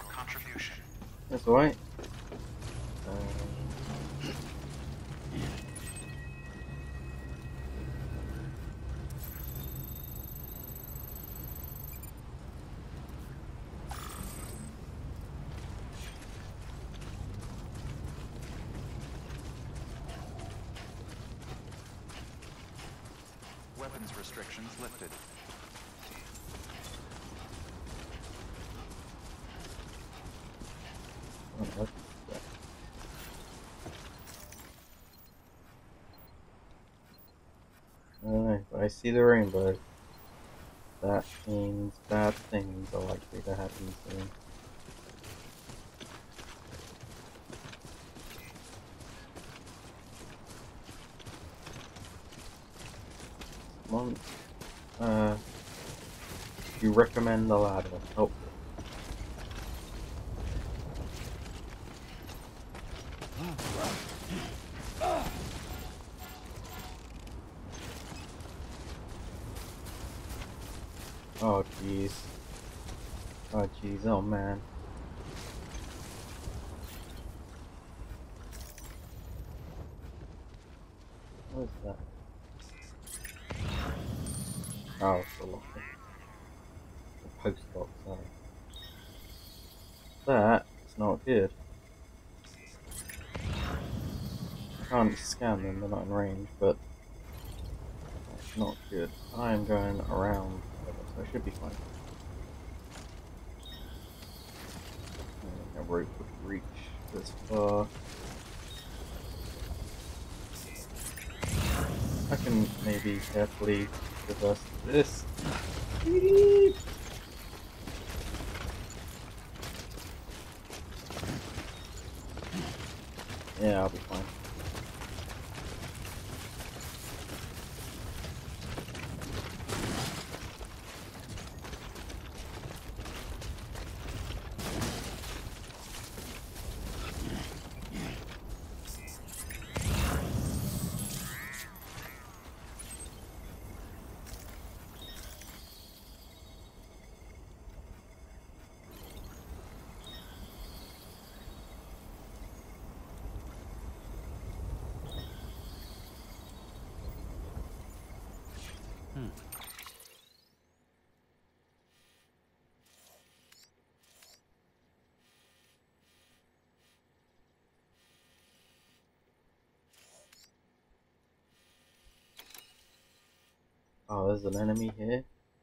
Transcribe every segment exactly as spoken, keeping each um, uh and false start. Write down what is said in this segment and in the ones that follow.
contribution. That's alright. Um, Weapons restrictions lifted. oh, that's, yeah. I don't know, but I see the rainbow. That means bad things are likely to happen soon. One, uh, you recommend the ladder? Oh, oh, jeez. Oh, jeez. Oh, man. What is that? Oh, it's a locker. The post box. Oh. That's not good. I can't scan them, they're not in range, but that's not good. I am going around, so I should be fine. I don't think a rope would reach this far. I can maybe carefully reverse this. Yeah, I'll be fine. Hmm. Oh, there's an enemy here.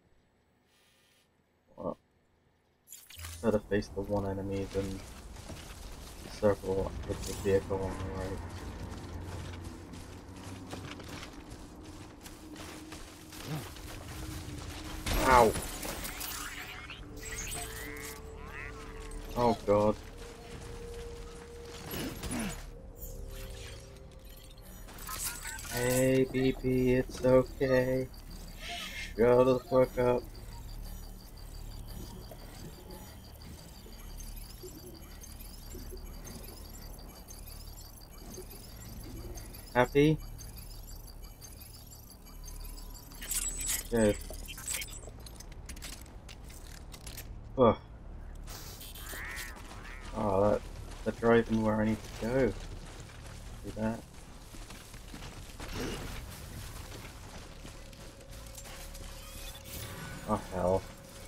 Well, better face the one enemy than circle with the vehicle on the right. Ow! Oh god. Hey B B, it's okay. Shut the fuck up. Happy? Good. Ugh. Oh, that, they're driving where I need to go. See that? Oh hell.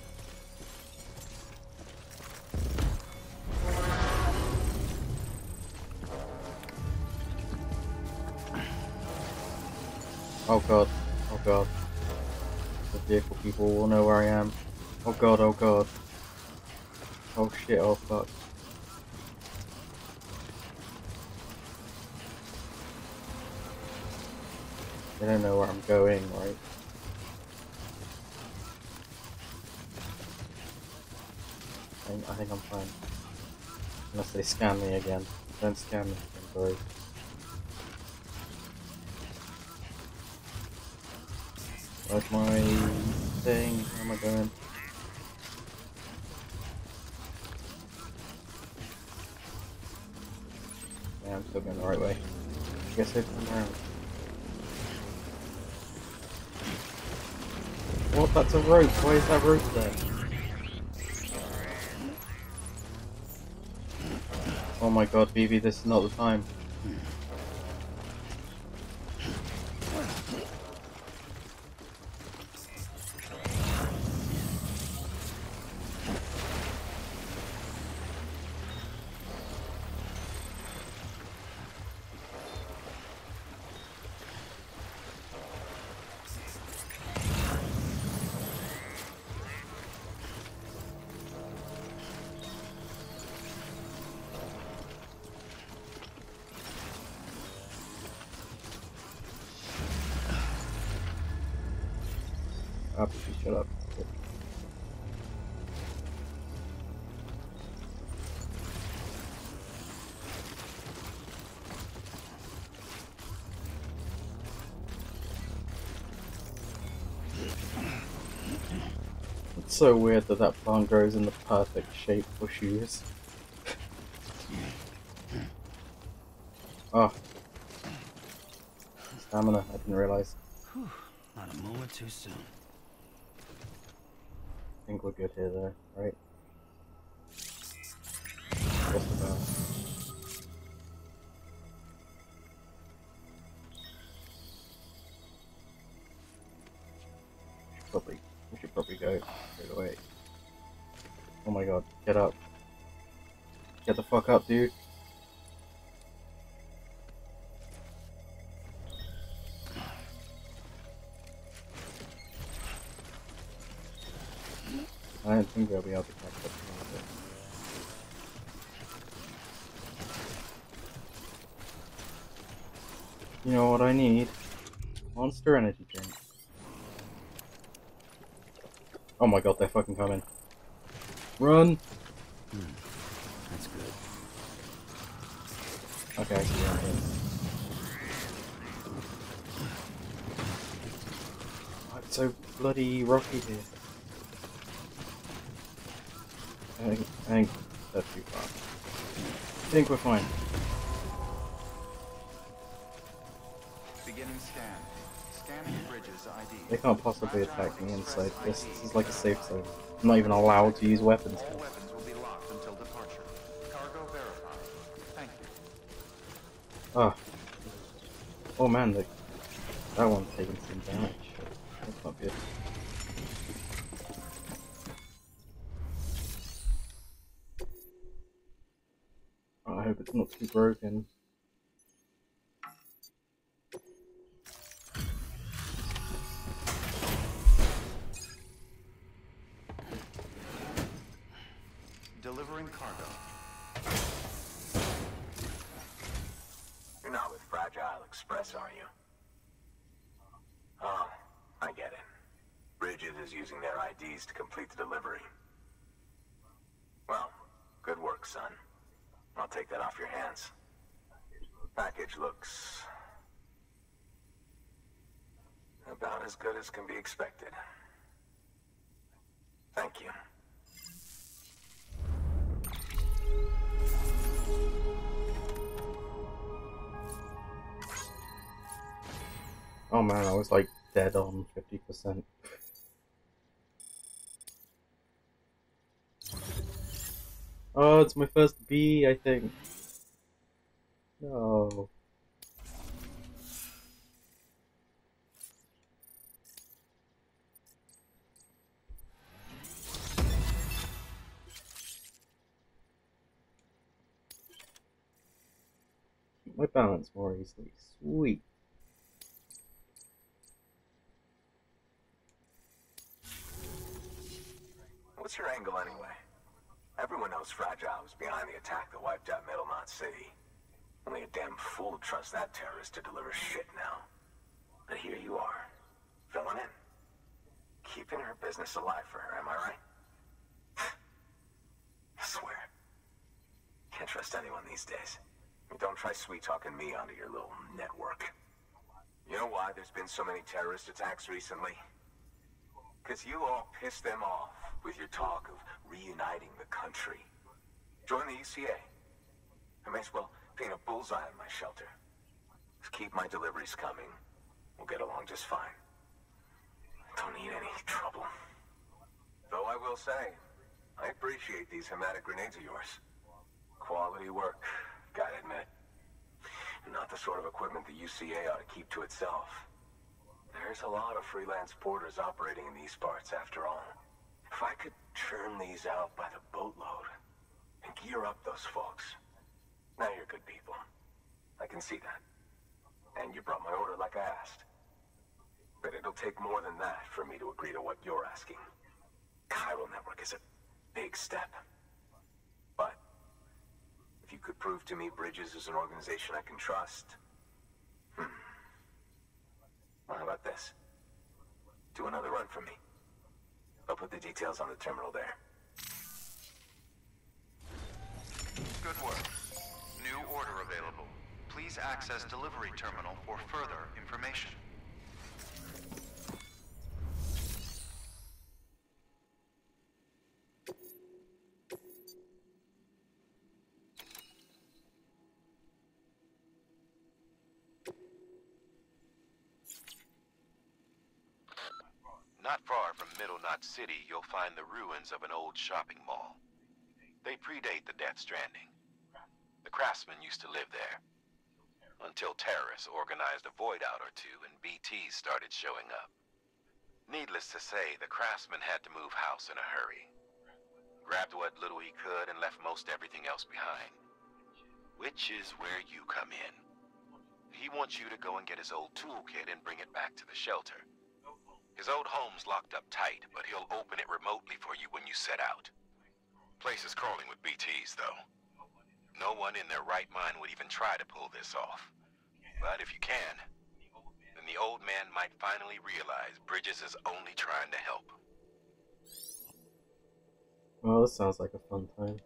Oh god. Oh god. The vehicle people will know where I am. Oh god, oh god. Oh shit, oh fuck. They don't know where I'm going, right? I think, I think I'm fine. Unless they scan me again. Don't scan me again, sorry. Where's my thing? Where am I going? Yeah, I'm still going the right way. I guess I come around. What? That's a rope. Why is that rope there? Oh my god, Vivi, this is not the time. Absolutely, shut up. It's so weird that that plant grows in the perfect shape for shoes. Oh. Stamina, I didn't realize. Whew, not a moment too soon. I think we're good here though, right? Just about. Probably, we should probably go straight away. Oh my god, get up. Get the fuck up, dude. I don't think they'll be able to catch up to me. You know what I need? Monster energy drink. Oh my god, they're fucking coming. Run! Hmm, that's good. Okay, I see what I'm doing. Oh, it's so bloody rocky here. I think, I think that's too far. I think we're fine. Beginning scan. Scanning bridges I D. They can't possibly attack me inside this. This is like a safe zone. I'm not even allowed to use weapons. All weapons will be locked until departure. Cargo verified. Thank you. Ah. Oh man, the, that one's taking some damage. That's not good. Oh, I hope it's not too broken. Delivering cargo. You're not with Fragile Express, are you? Oh, I get it. Bridget is using their I Ds to complete the delivery. Well, good work, son. I'll take that off your hands. Package looks about as good as can be expected. Thank you. Oh man, I was like dead on fifty percent. Oh, it's my first B, I think. No. Keep my balance more easily. Sweet. What's your angle anyway? Everyone knows Fragile was behind the attack that wiped out Middlemount City. Only a damn fool would trust that terrorist to deliver shit now. But here you are, filling in. Keeping her business alive for her, am I right? I swear. Can't trust anyone these days. Don't try sweet-talking me onto your little network. You know why there's been so many terrorist attacks recently? Because you all pissed them off with your talk of reuniting the country. Join the E C A. I may as well paint a bullseye on my shelter. Just keep my deliveries coming. We'll get along just fine. Don't need any trouble. Though I will say, I appreciate these hematic grenades of yours. Quality work. sort of equipment the U C A ought to keep to itself. There's a lot of freelance porters operating in these parts, after all. If I could churn these out by the boatload and gear up those folks. Now you're good people. I can see that. And you brought my order like I asked. But it'll take more than that for me to agree to what you're asking. Chiral Network is a big step. But if you could prove to me Bridges is an organization I can trust... Hmm. Well, how about this? Do another run for me. I'll put the details on the terminal there. Good work. New order available. Please access delivery terminal for further information. Not far from Middle Knot City, you'll find the ruins of an old shopping mall. They predate the Death Stranding. The Craftsmen used to live there. Until terrorists organized a void out or two and B Ts started showing up. Needless to say, the Craftsman had to move house in a hurry. Grabbed what little he could and left most everything else behind. Which is where you come in. He wants you to go and get his old toolkit and bring it back to the shelter. His old home's locked up tight, but he'll open it remotely for you when you set out. Place is crawling with B Ts, though. No one in their right mind would even try to pull this off. But if you can, then the old man might finally realize Bridges is only trying to help. Well, this sounds like a fun time.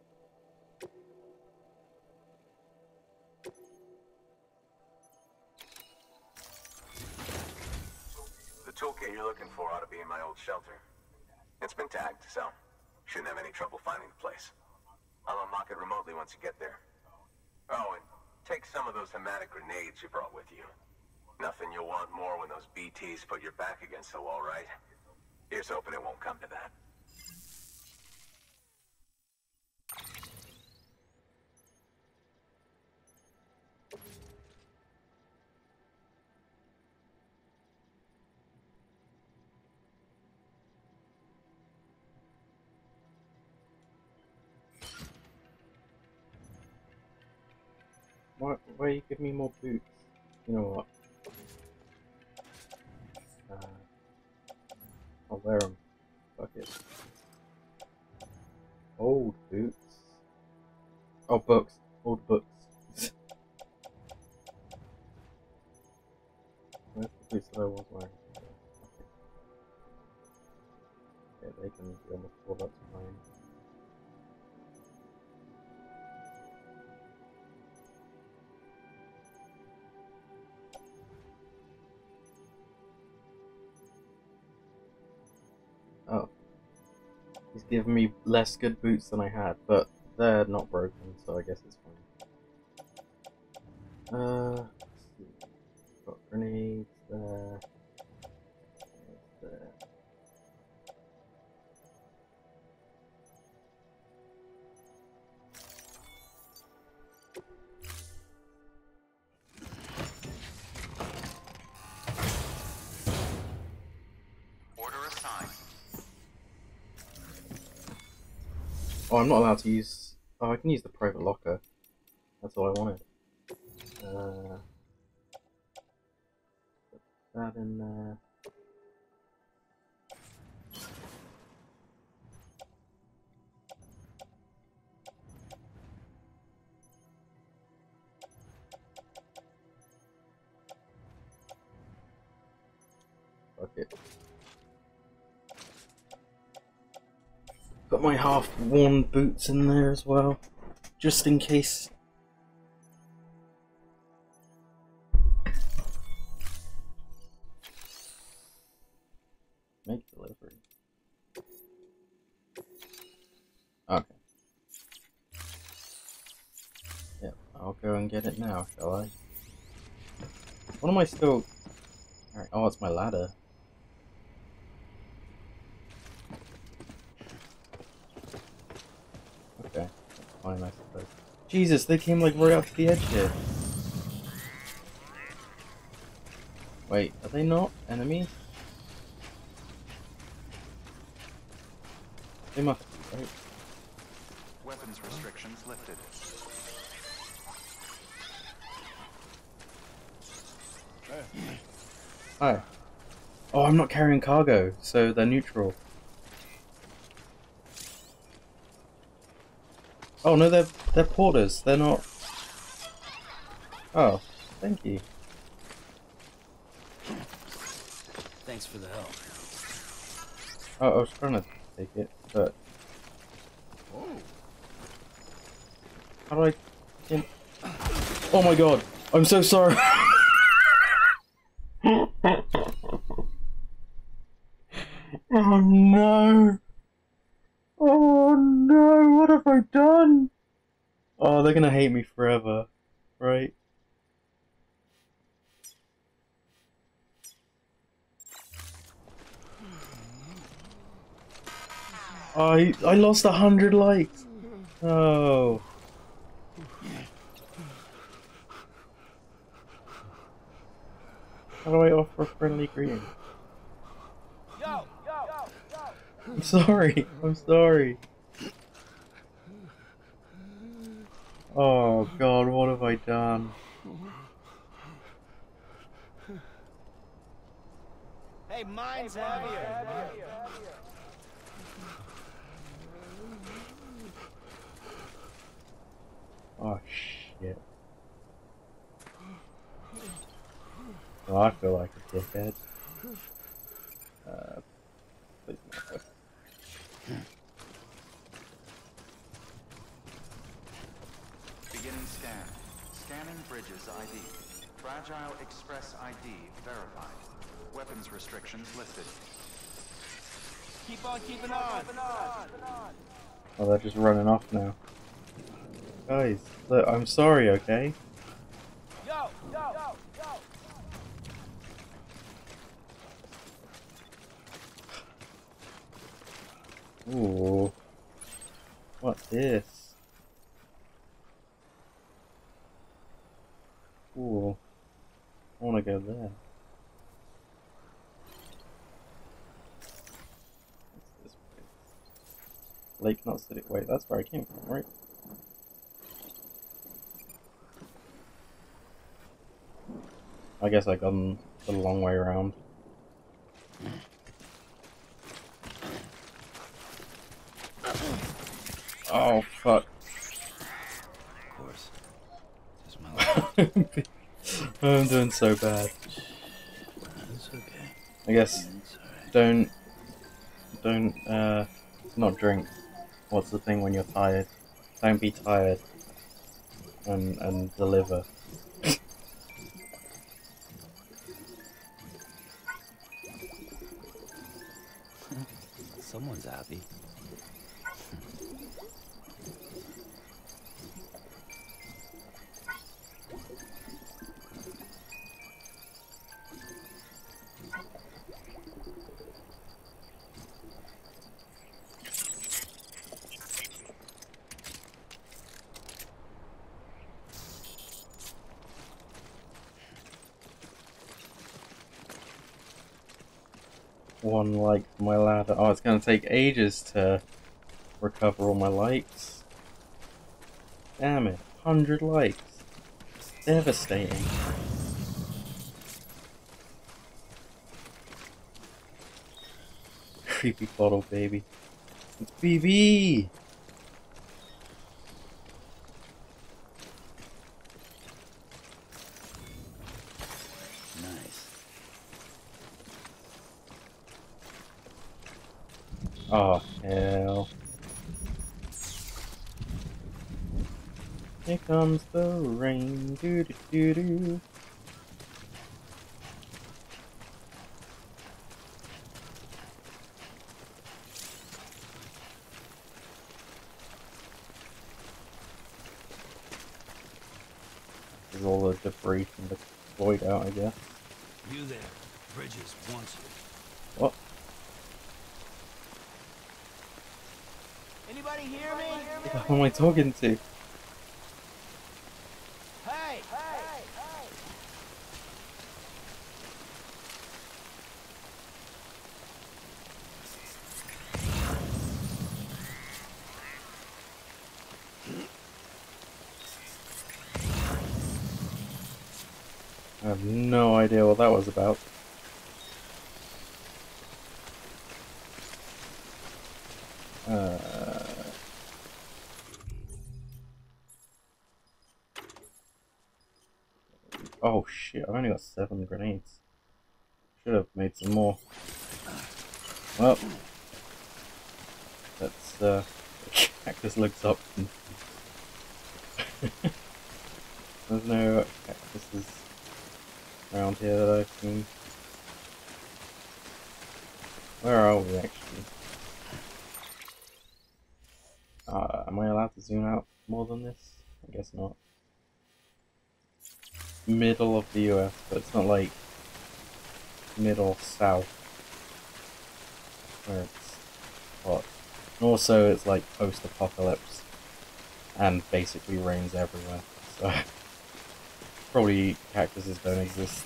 The toolkit you're looking for ought to be in my old shelter. It's been tagged, so shouldn't have any trouble finding the place. I'll unlock it remotely once you get there. Oh, and take some of those hematic grenades you brought with you. Nothing you'll want more when those B Ts put your back against the wall, right? Here's hoping it won't come to that. Why, why you give me more boots? You know what? Uh, I'll wear them. Fuck it. Old boots. Oh, books. Old books. Where's the boots that I was wearing? Yeah, they can be on the floor, that's fine. Oh. He's given me less good boots than I had, but they're not broken, so I guess it's fine. Uh, let's see. Got grenades there. Grenades there. Order assigned. Oh, I'm not allowed to use... Oh, I can use the private locker. That's all I wanted. Uh, put that in there. Fuck it. Got my half-worn boots in there as well, just in case. Make delivery. Okay. Yep, I'll go and get it now, shall I? What am I still... Alright, oh, it's my ladder. Okay, that's fine, I suppose. Jesus, they came like right up to the edge here. Wait, are they not enemies? They must be, right? Weapons restrictions lifted. Hi. Oh, I'm not carrying cargo, so they're neutral. Oh no, they're they're porters. They're not. Oh, thank you. Thanks for the help. Oh, I was trying to take it, but how do I? Get... Oh my god! I'm so sorry. Oh no! Oh no! What have I done? Oh, they're gonna hate me forever, right? I I lost a hundred likes. Oh. How do I offer a friendly greeting? Yo, yo, yo, yo. I'm sorry. I'm sorry. Oh god, what have I done? Hey, mine's heavier. Oh shit. Oh, I feel like a dickhead. Uh, please no. Beginning scan. Scanning bridges I D. Fragile Express I D verified. Weapons restrictions lifted. Keep on keeping on. Oh, they're just running off now. Guys, look, I'm sorry, okay? Yo, yo, yo, yo. Ooh. What's this? Ooh. I wanna go there. What's this place? Lake Knot City. Wait, that's where I came from, right? I guess I gone the long way around. Oh fuck. Of course. Just my life. I'm doing so bad. It's okay. I guess It's alright. don't don't uh not drink. What's the thing when you're tired? Don't be tired and and deliver. Someone's happy. One like for my ladder. Oh, it's gonna take ages to recover all my likes. Damn it, one hundred likes. Devastating. Creepy bottle baby. It's B B! Nice. Oh, hell. Here comes the rain. Doo doo doo doo. This is all the debris from the void out, I guess. You there. Bridges wants you. What? Anybody hear me? Who am I talking to? Hey, hey, hey. I have no idea what that was about. Uh... Oh shit, I've only got seven grenades. Should have made some more. Well, that's uh, the cactus looks up. There's no cactuses around here that I've seen. Where are we actually? Uh, am I allowed to zoom out more than this? I guess not. Middle of the U S, but it's not like middle south where it's hot. And also it's like post-apocalypse and basically rains everywhere, so probably cactuses don't exist.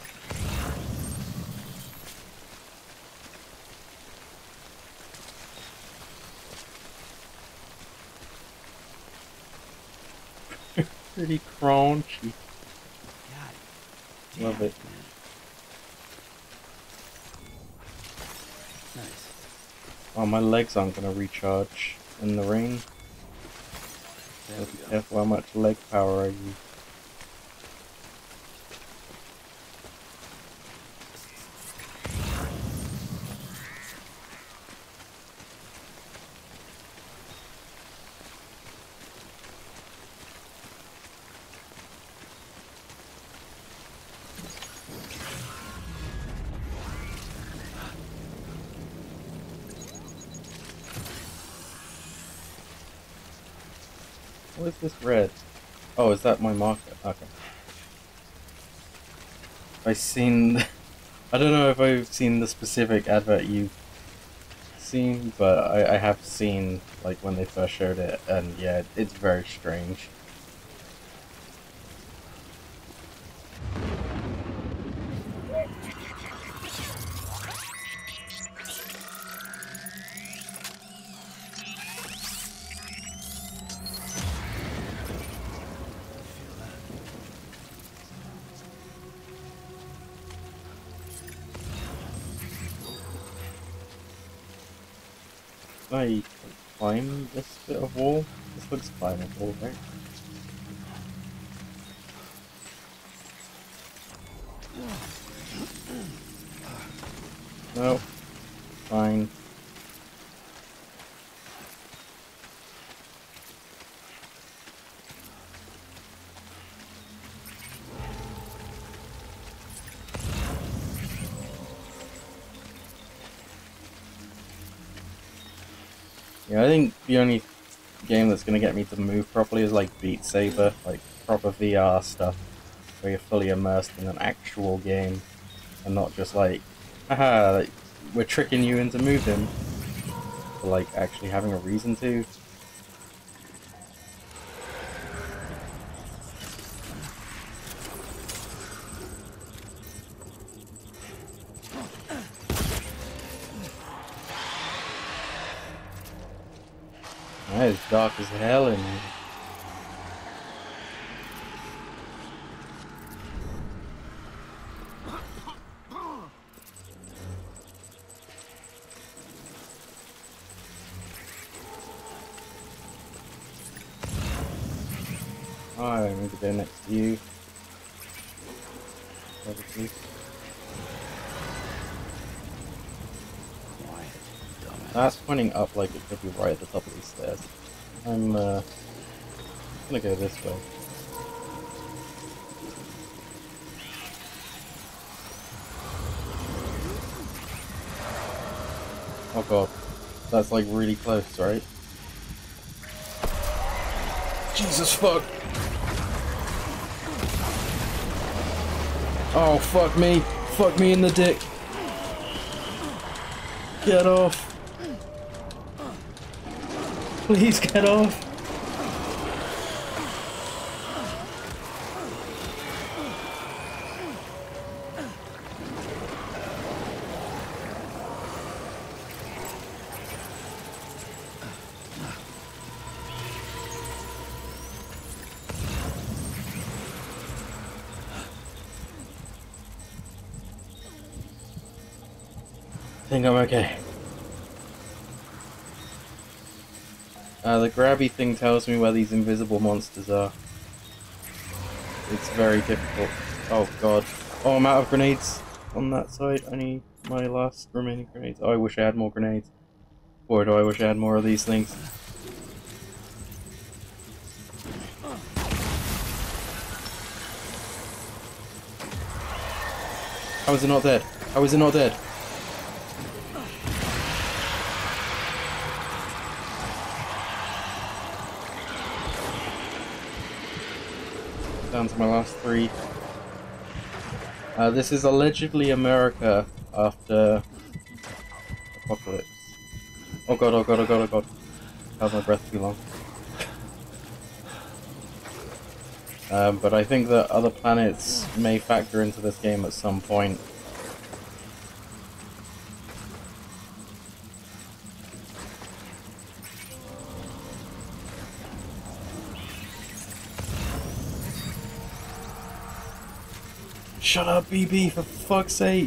Pretty crunchy. God Love damn it. man. Nice. Oh, my legs aren't gonna recharge in the rain. There Be we go. careful how much leg power I use. What is this red? Oh, is that my marker? Okay. I've seen... I don't know if I've seen the specific advert you've seen, but I, I have seen, like, when they first showed it, and yeah, it's very strange. Can I climb this bit of wall? This looks climbable, right? No. Fine. Yeah, I think the only game that's gonna get me to move properly is like Beat Saber, like proper V R stuff, where you're fully immersed in an actual game, and not just like, haha, like, we're tricking you into moving, but like actually having a reason to. That is dark as hell in here. Oh, I need to go next to you. Obviously. Quiet, dumbass. That's pointing up like it could be right at the top of these stairs. I'm uh, gonna go this way. Oh god, that's like really close, right? Jesus fuck! Oh fuck me! Fuck me in the dick! Get off! Please get off! think I'm okay. Uh, the grabby thing tells me where these invisible monsters are. It's very difficult. Oh god. Oh, I'm out of grenades on that side. I need my last remaining grenades. Oh, I wish I had more grenades. Boy, do I wish I had more of these things. How is it not dead? How is it not dead? Down to my last three. Uh, this is allegedly America after Apocalypse. Oh god, oh god, oh god, oh god. Held my breath too long. Um, but I think that other planets may factor into this game at some point. Shut up, B B, for fuck's sake!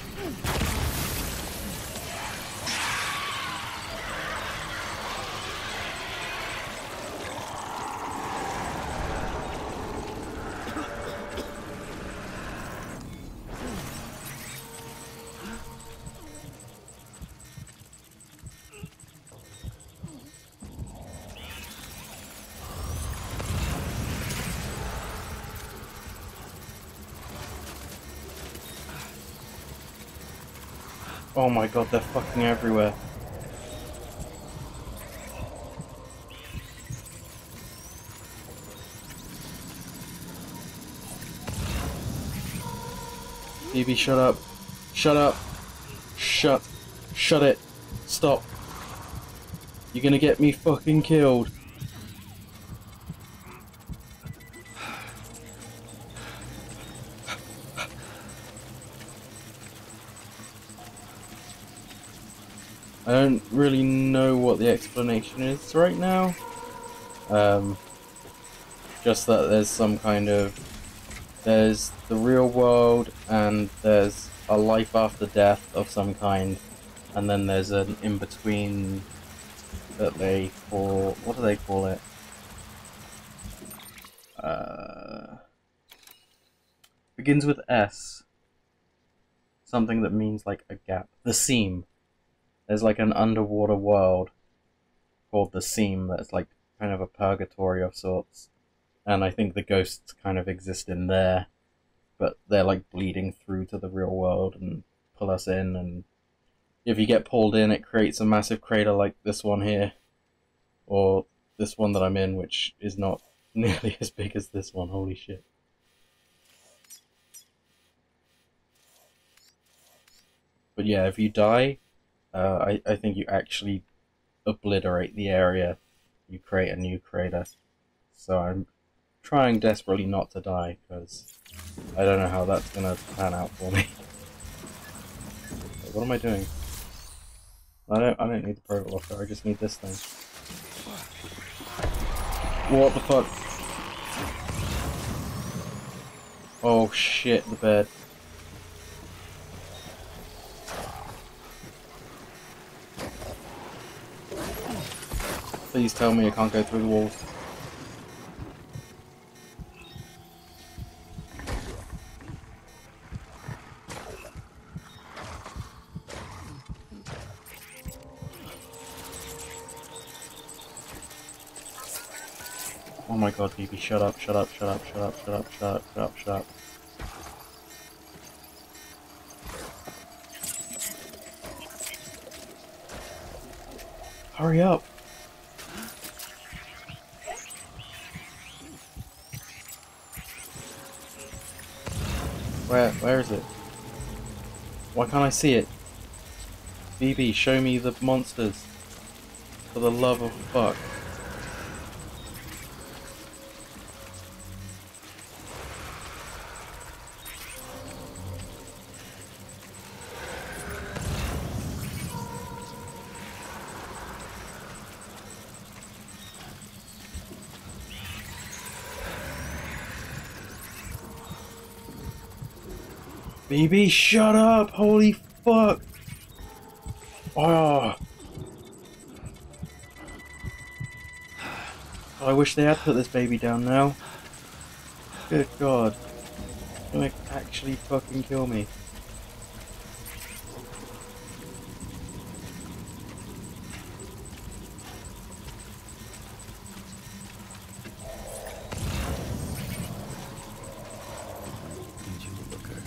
Oh my god, they're fucking everywhere. B B, shut up. Shut up. Shut. Shut it. Stop. You're gonna get me fucking killed. I don't really know what the explanation is right now. Um, just that there's some kind of... There's the real world, and there's a life after death of some kind, and then there's an in-between that they call... What do they call it? Uh, begins with S. Something that means like a gap. The Seam. There's like an underwater world called the Seam that's like kind of a purgatory of sorts. And I think the ghosts kind of exist in there, but they're like bleeding through to the real world and pull us in, and if you get pulled in it creates a massive crater like this one here, or this one that I'm in, which is not nearly as big as this one, holy shit. But yeah, if you die, uh, I, I think you actually obliterate the area, you create a new crater. So I'm trying desperately not to die, because I don't know how that's going to pan out for me. What am I doing? I don't, I don't need the Proto Locker, I just need this thing. What the fuck? Oh shit, the bed. Please tell me I can't go through the walls. Oh my god, B B, shut up, shut up, shut up, shut up, shut up, shut up, shut up, shut up. Hurry up! Where, where is it? Why can't I see it? B B, show me the monsters. For the love of fuck. B B, shut up! Holy fuck! Oh! I wish they had put this baby down now. Good God. It's gonna actually fucking kill me. Need you to look her.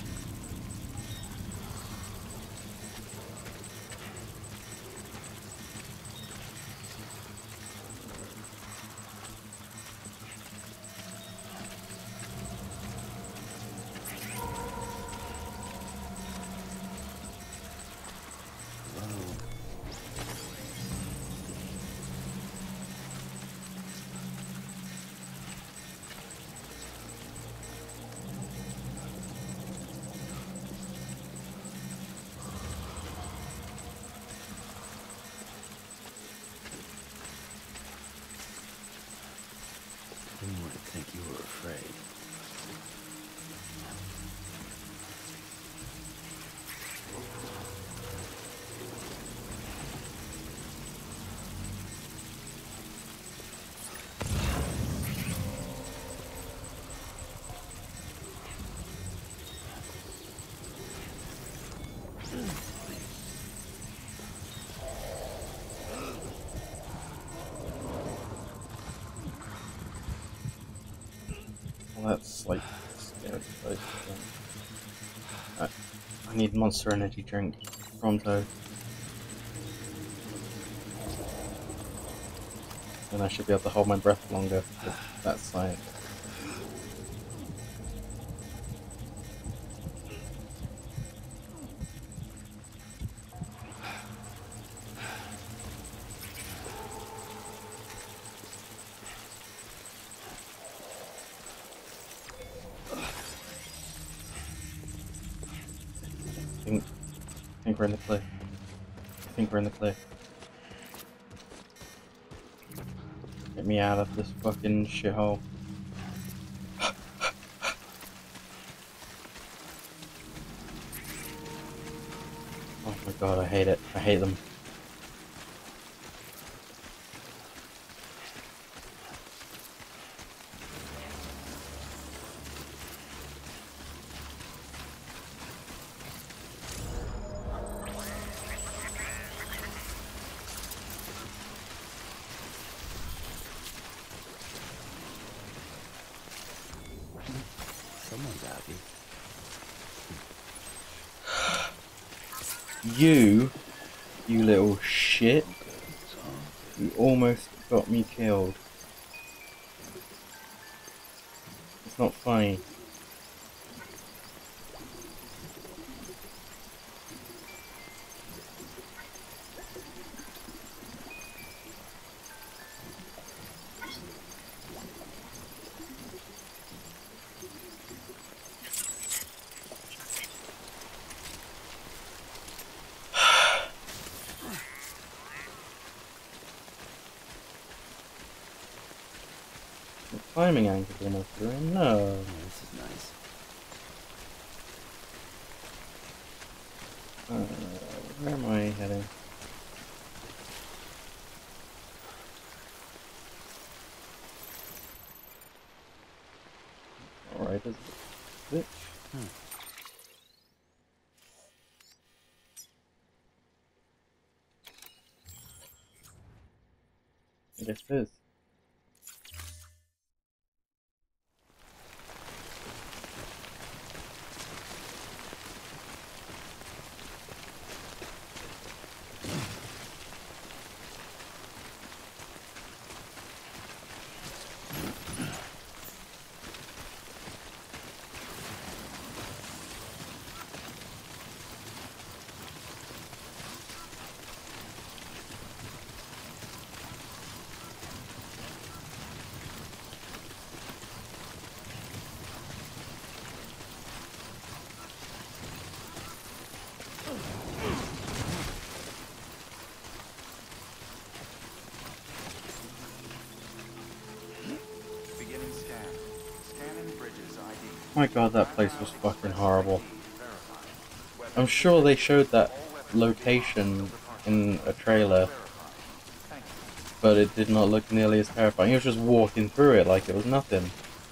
I didn't want to think you were afraid. Well, that's like scary place. I, I need Monster Energy drink pronto. Then I should be able to hold my breath longer. That's like. I think, I think we're in the clear. I think we're in the clear. Get me out of this fucking shithole. Oh my god, I hate it. I hate them. Someone's happy. You, you little shit. You almost got me killed. It's not funny. The climbing angle's almost ruined. No. Oh, this is nice. Uh, where am I heading? Alright, is it? Hmm. I guess it is. Beginning scan. Scanning bridges I D. My god, that place was fucking horrible. Verified. I'm sure they showed that location in a trailer, Thank you. but it did not look nearly as terrifying. He was just walking through it like it was nothing.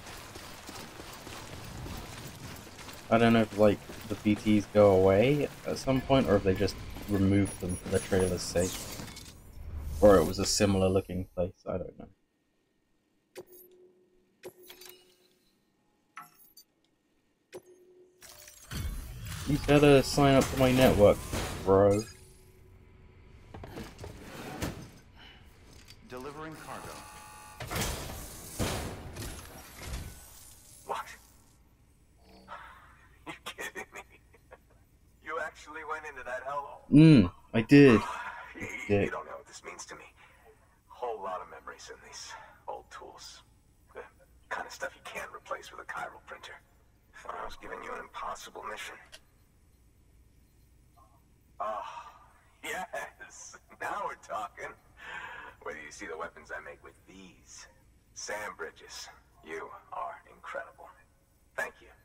I don't know if, like, the B Ts go away at some point, or if they just removed them for the trailer's sake. Or it was a similar looking place, I don't know. You gotta sign up to my network, bro. Delivering cargo. What? You kidding me? You actually went into that hellhole? Mmm, I did. You, Dick. you don't know what this means to me. Whole lot of memories in these old tools. The kind of stuff you can't replace with a chiral printer. Thought I was giving you an impossible mission. Oh, yes. Now we're talking. Whether you see the weapons I make with these. Sam Bridges, you are incredible. Thank you.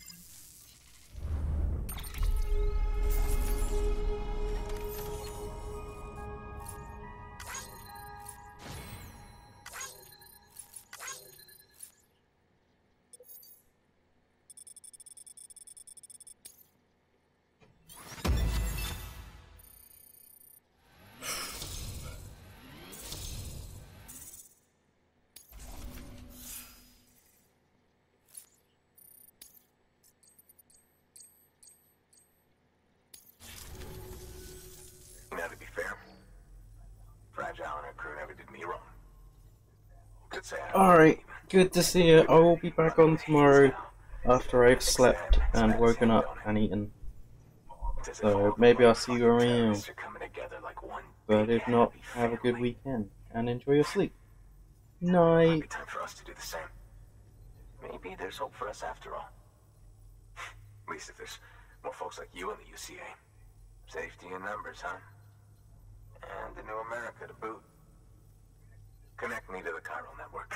Now, to be fair, Fragile and her crew never did me wrong. Could say I Alright, good to see you. I will be back on tomorrow after I've slept and woken up and eaten. So maybe I'll see you around. But if not, have a good weekend and enjoy your sleep. Might Night. be time for us to do the same. Maybe there's hope for us after all. At least if there's more folks like you in the U C A. Safety in numbers, huh? And a new America to boot. Connect me to the chiral network.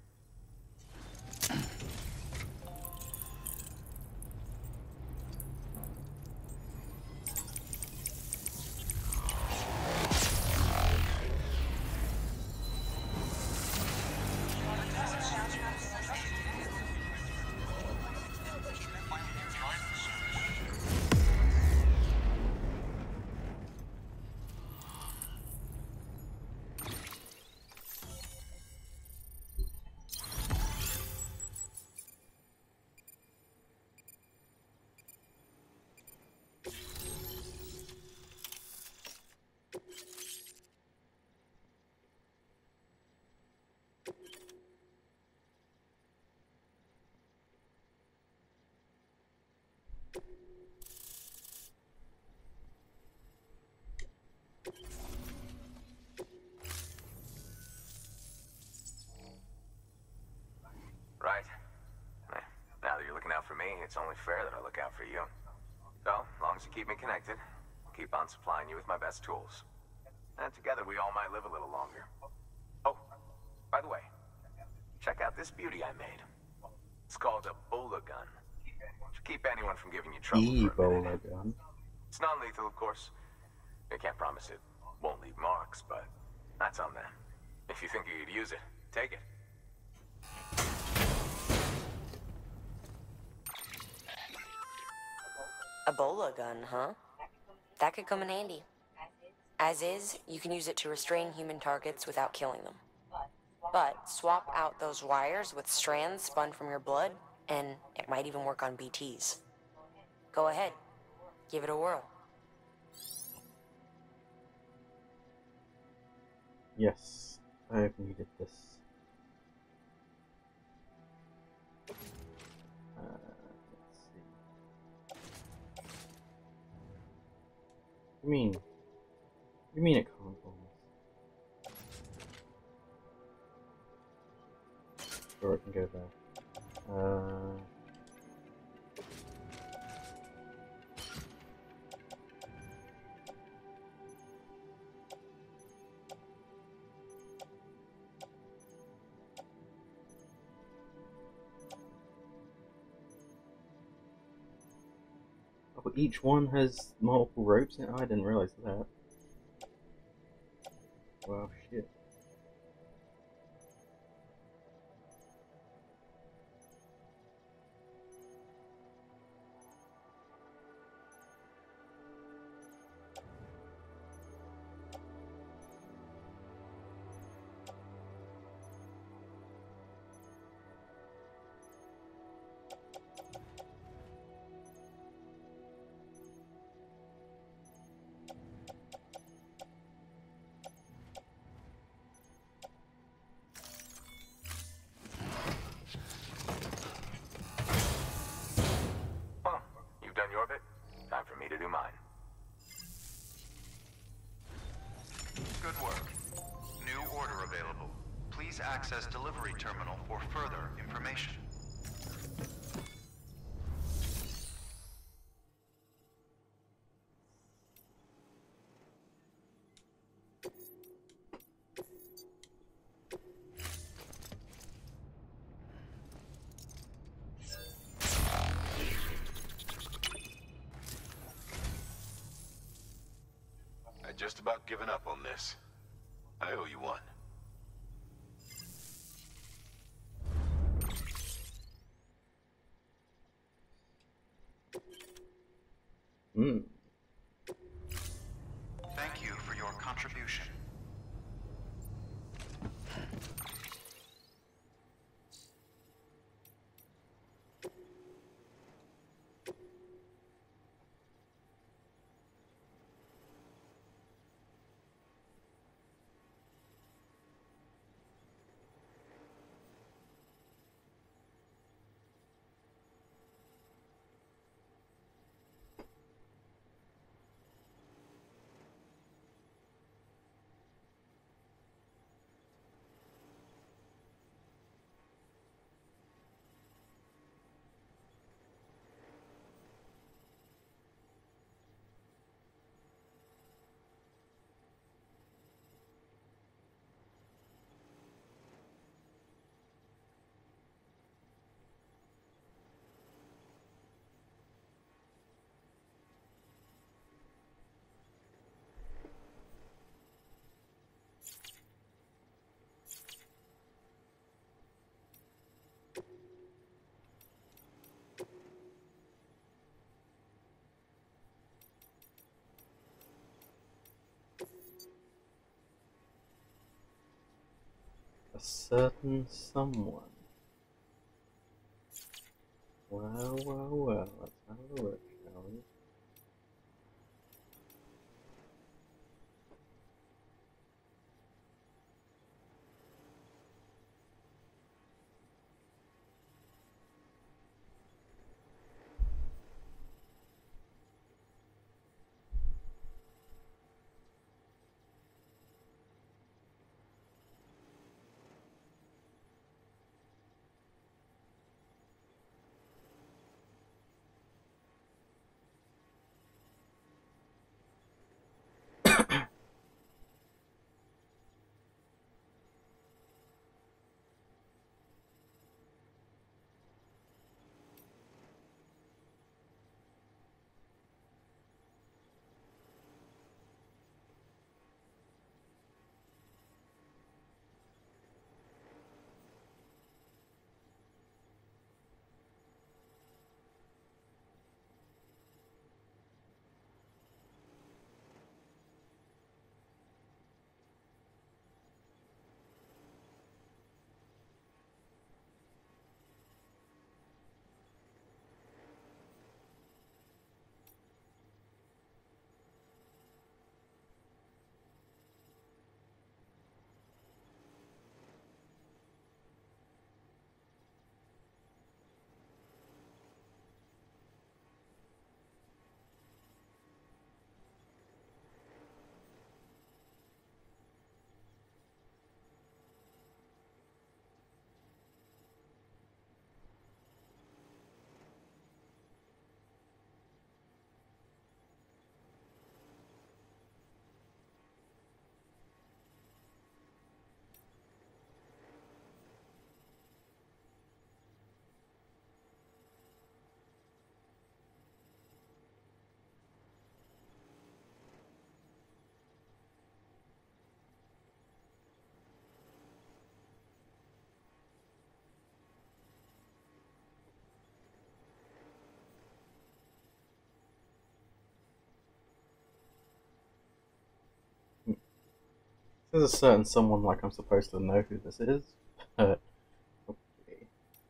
Right. Now that you're looking out for me, it's only fair that I look out for you. So, as long as you keep me connected, I'll keep on supplying you with my best tools. And together we all might live a little longer. Oh, by the way, check out this beauty I made. It's called a Bola gun. Should keep anyone from giving you trouble for a minute. Ebola gun. It's non-lethal, of course. I can't promise it won't leave marks, but that's on them. If you think you could use it, take it. A Bola gun, huh? That could come in handy. As is, you can use it to restrain human targets without killing them. But swap out those wires with strands spun from your blood, and it might even work on B Ts. Go ahead. Give it a whirl. Yes, I have needed this. Uh, let's see. What do you mean? What do you mean it can't go? Sure, it can go there. Uh... Oh, each one has multiple ropes in it? I didn't realize that. Well, shit. Well, you've done your bit. Time for me to do mine. Good work. New order available. Please access delivery terminal for further information. I'd just about given up on this. I owe you one. Hmm. Thank you for your contribution. A certain someone. Well, well, well, let's have a look, shall we? There's a certain someone like I'm supposed to know who this is, but okay.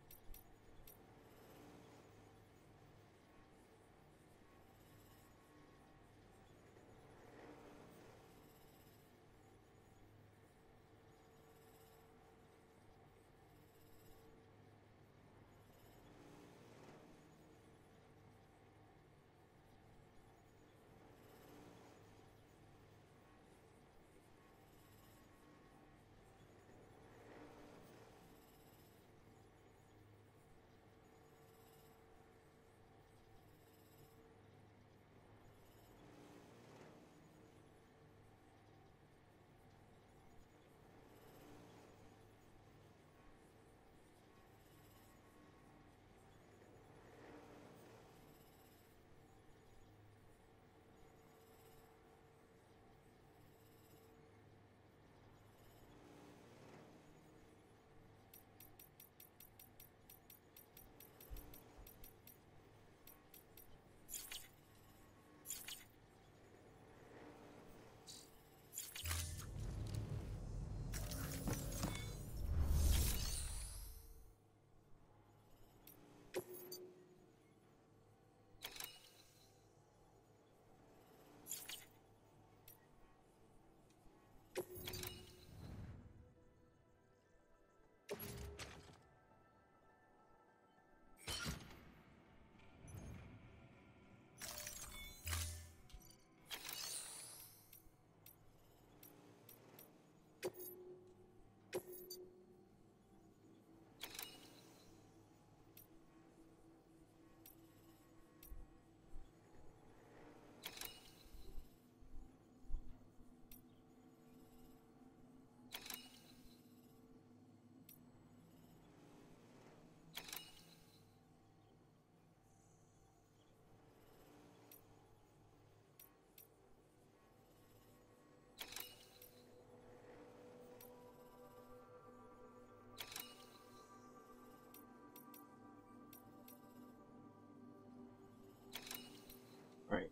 Right.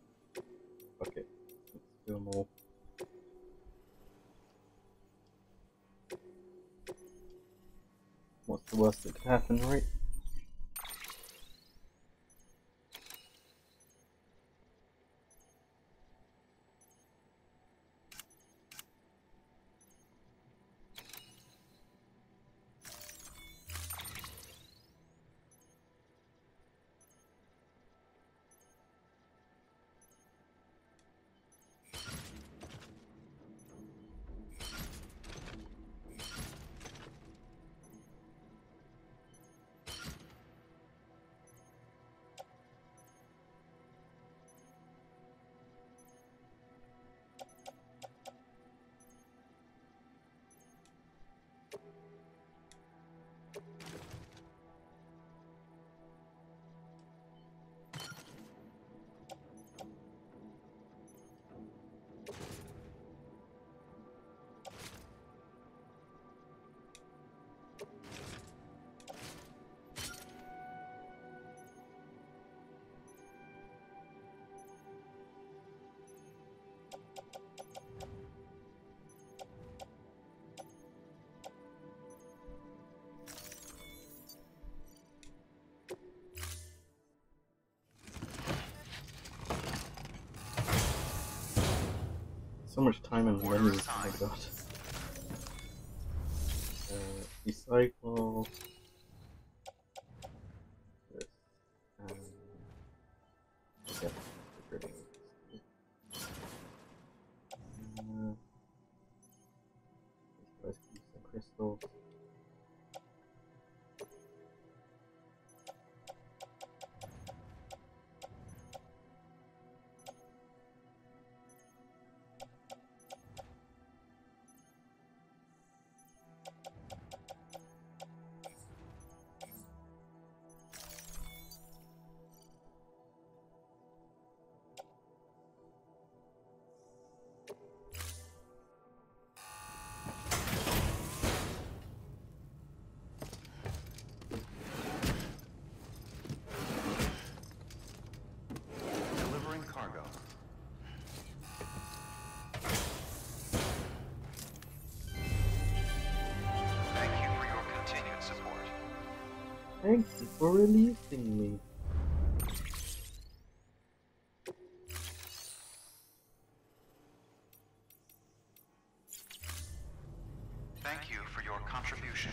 Fuck it. Let's do them all. What's the worst that could happen, right? So much time and money, oh my god. Uh, recycle. This. Um, yeah, recruiting. Uh, these guys can use some crystals. Thank you for releasing me. Thank you for your contribution.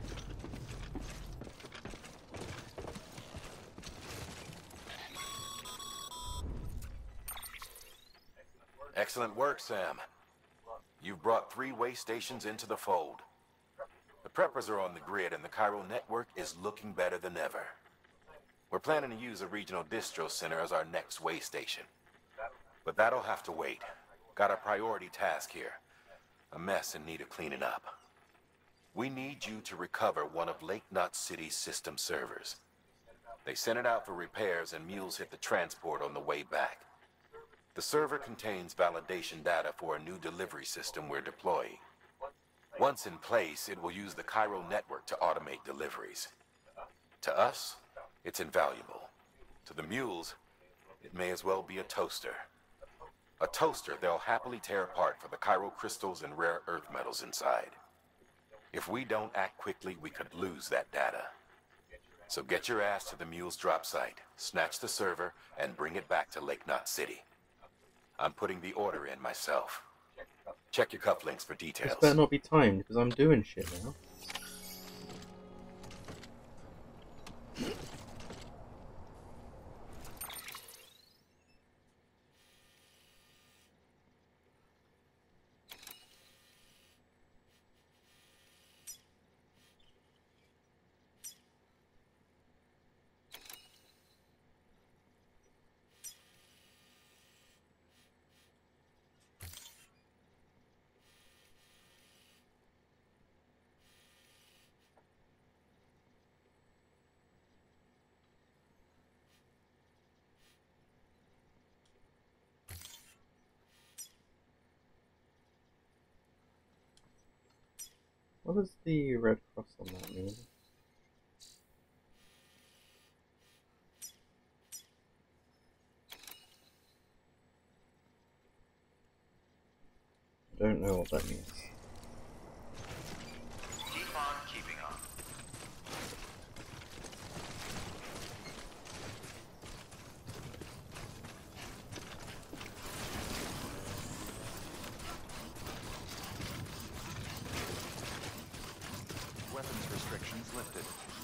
Excellent work, Sam. You've brought three way stations into the fold. The preppers are on the grid and the Chiral network is looking better than ever. We're planning to use a regional distro center as our next way station. But that'll have to wait. Got a priority task here. A mess in need of cleaning up. We need you to recover one of Lake Knot City's system servers. They sent it out for repairs and mules hit the transport on the way back. The server contains validation data for a new delivery system we're deploying. Once in place, it will use the Chiral network to automate deliveries. To us, it's invaluable. To the mules, it may as well be a toaster. A toaster they'll happily tear apart for the chiral crystals and rare earth metals inside. If we don't act quickly, we could lose that data. So get your ass to the mule's drop site, snatch the server, and bring it back to Lake Knot City. I'm putting the order in myself. Check your cufflinks for details. This better not be timed, because I'm doing shit now. What does the red cross on that mean? I don't know what that means. Keep on keeping on. Weapons restrictions lifted.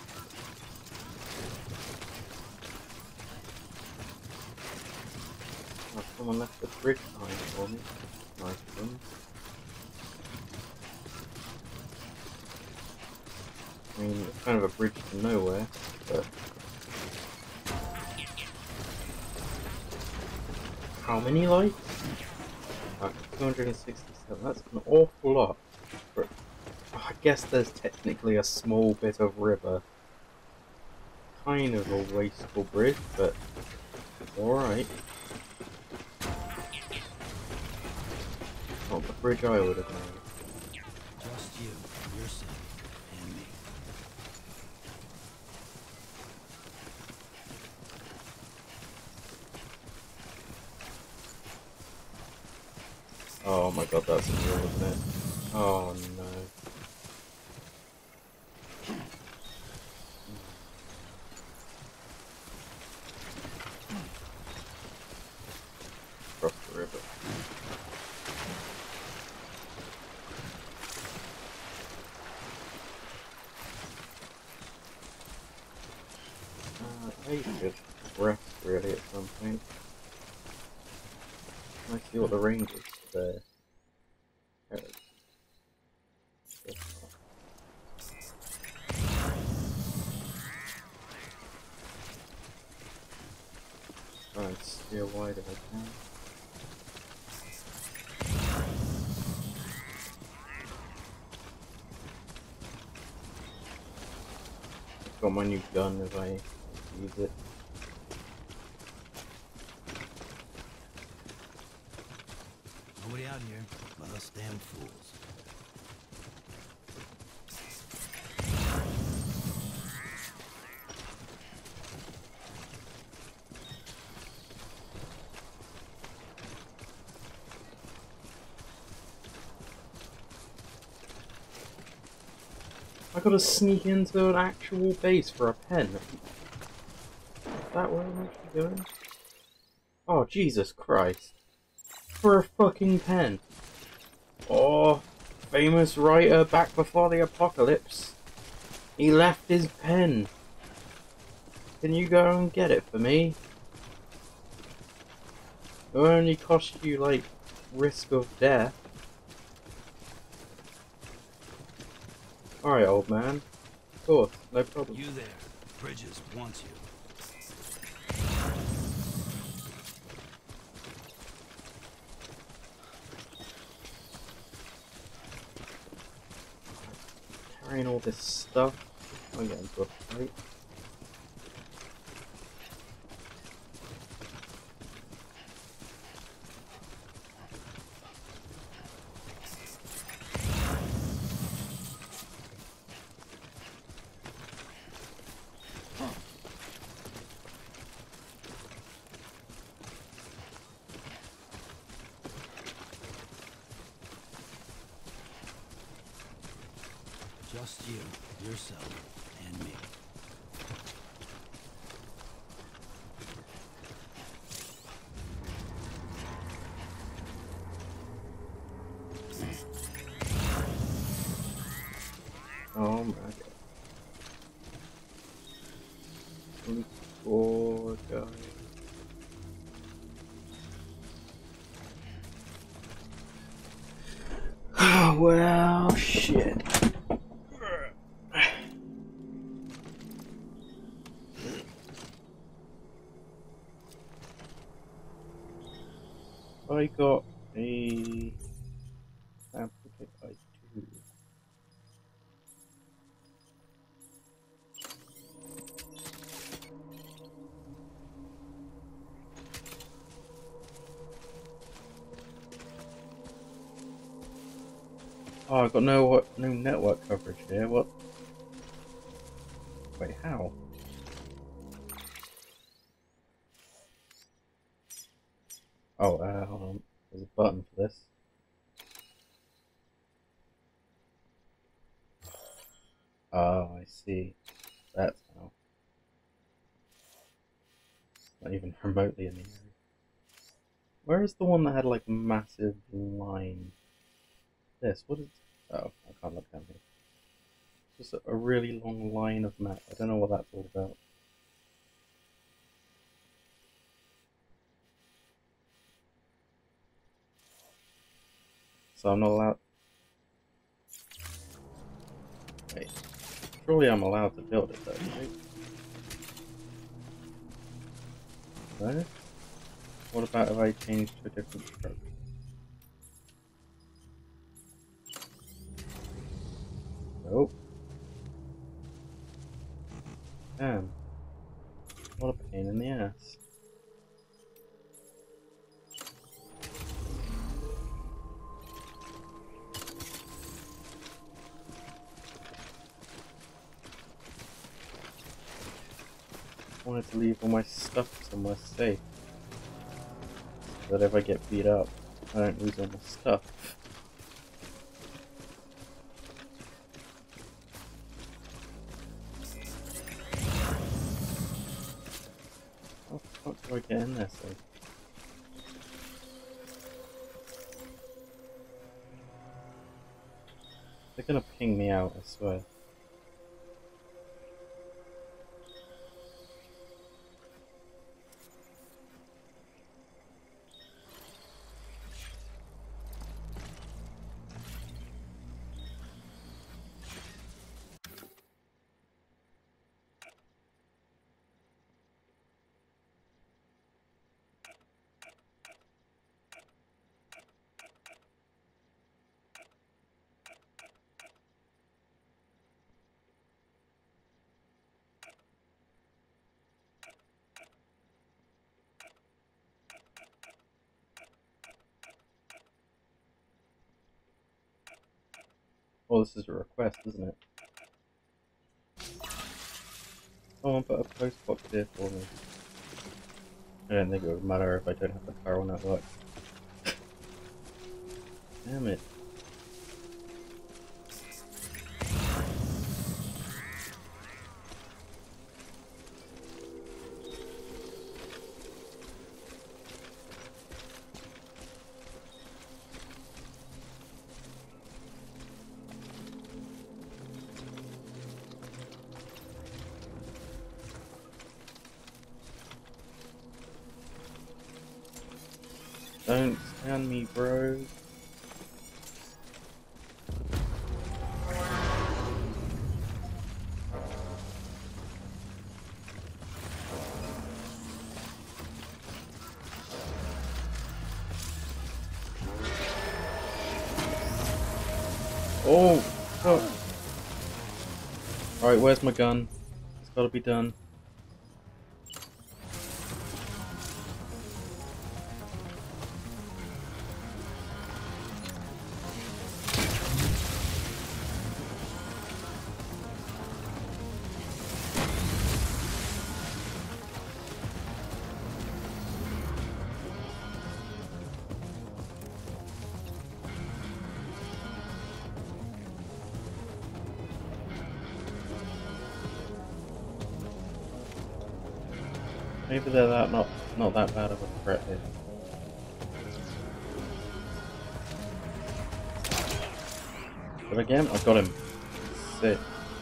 Oh, someone left the bridge behind for me. Nice one. I mean, it's kind of a bridge to nowhere, but... How many lights? Uh, two hundred sixty-seven, that's an awful lot. For, I guess there's technically a small bit of river. Kind of a wasteful bridge, but alright. Not the bridge I would have made. Just you, your city, and me. Oh my god, that's real, isn't it? Oh no. Across the river. Uh, I should rest really at some point. Can I see what the range is there? There it is. Try and steer wide if I can. I've got my new gun if I use it. Nobody out here but us damn fools. I gotta sneak into an actual base for a pen. Is that what I'm actually doing? Oh, Jesus Christ. For a fucking pen. Oh, famous writer back before the apocalypse. He left his pen. Can you go and get it for me? It will only cost you, like, risk of death. Alright, old man. Of course, no problem. You there. Bridges wants you. Carrying all this stuff. I'm getting into a fight. Just you, yourself, and me. Oh my god. Only four guys. Oh, well, shit. I got a sample kit. I do. Oh, I got no what no network coverage here. What? Wait, how? Oh, uh, hold on. There's a button for this. Oh, I see. That's how. Not even remotely in the area. Where is the one that had like a massive line? This, what is... Oh, I can't look down here. Just a, a really long line of map. I don't know what that's all about. So I'm not allowed... Wait. Surely I'm allowed to build it though, right? No? What about if I change to a different stroke? Nope. Damn. What a pain in the ass. I wanted to leave all my stuff somewhere safe. So that if I get beat up, I don't lose all my stuff. How the fuck do I get in there safe? They're gonna ping me out, I swear. Well, this is a request, isn't it? Someone put a post box here for me. I don't think it would matter if I don't have the chiral network. Damn it. Don't scan me, bro. Oh, fuck. Alright, where's my gun? It's gotta be done. Maybe they're that not not that bad of a threat here. But again, I got him. Sick.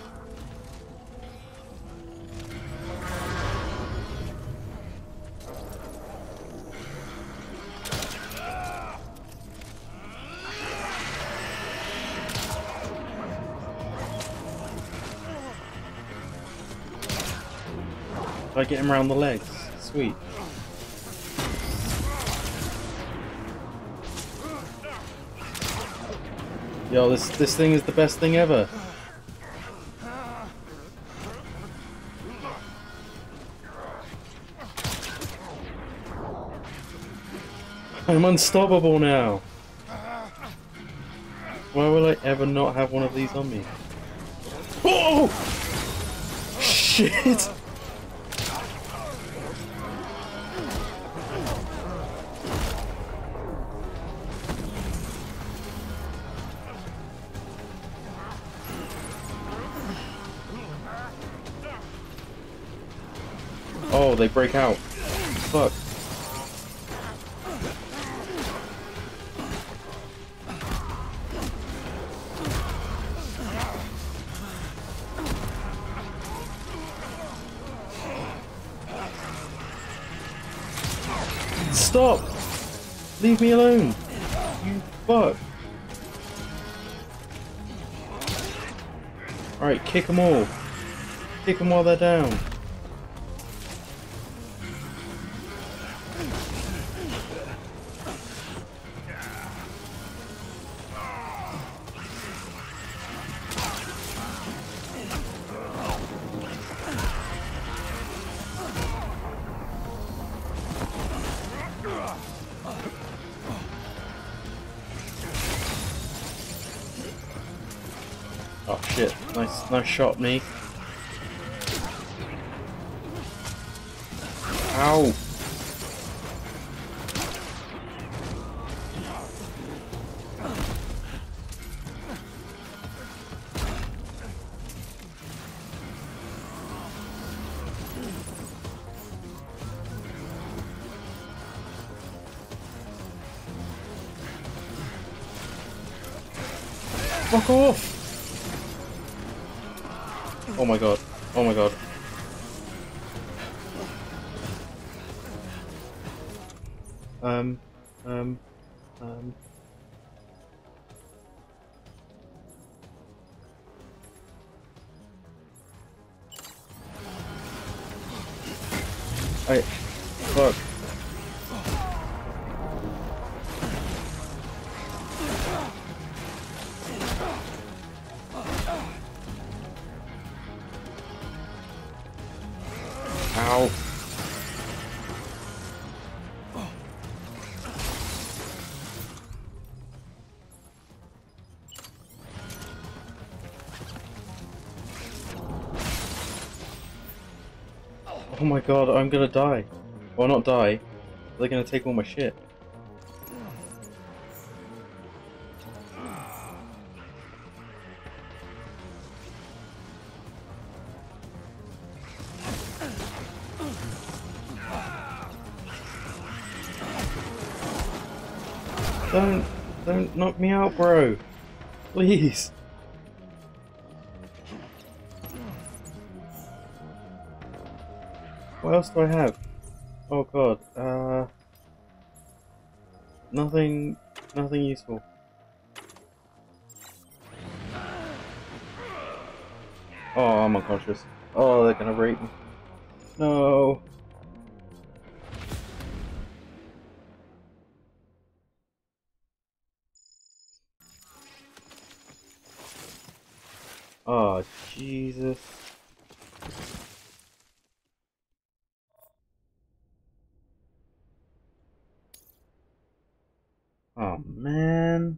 Did I get him around the legs? Sweet. Yo, this this thing is the best thing ever. I'm unstoppable now. Why will I ever not have one of these on me? Oh! Shit! Oh, they break out. Fuck. Stop! Leave me alone! You fuck! Alright, kick them all. Kick them while they're down. Oh shit, nice, nice shot, me. Ow! Fuck off! Oh my god. Oh my god. Um, um, um. I, fuck. Ow. Oh my god, I'm gonna die. Well, not die. They're gonna take all my shit. Don't, don't knock me out, bro. Please. What else do I have? Oh god, uh... Nothing, nothing useful. Oh, I'm unconscious. Oh, they're gonna rape me. No. Oh, Jesus. Oh, man.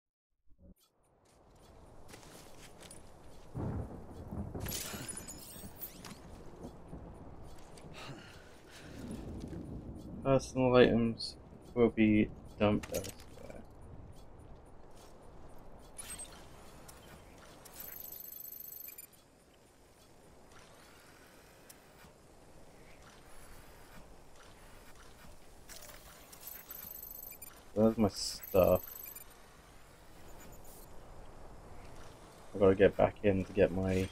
Personal items will be dumped elsewhere. There's my stuff. I gotta get back in to get my...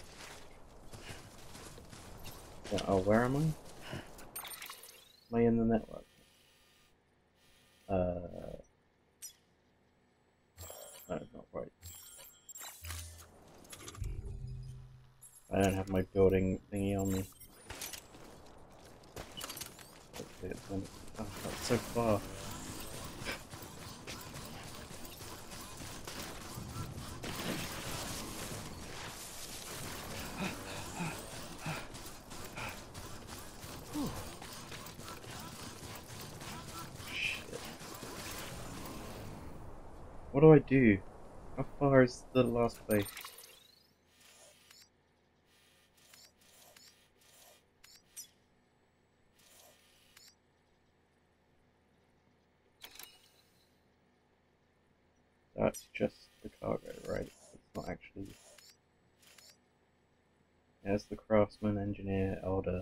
Yeah, oh, where am I? Am I in the network? Uh... No, not right. I don't have my building thingy on me. Okay, it's on... Oh, that's so far. Shit. What do I do? How far is the last place? That's just the cargo, right? It's not actually... There's the craftsman, engineer, elder.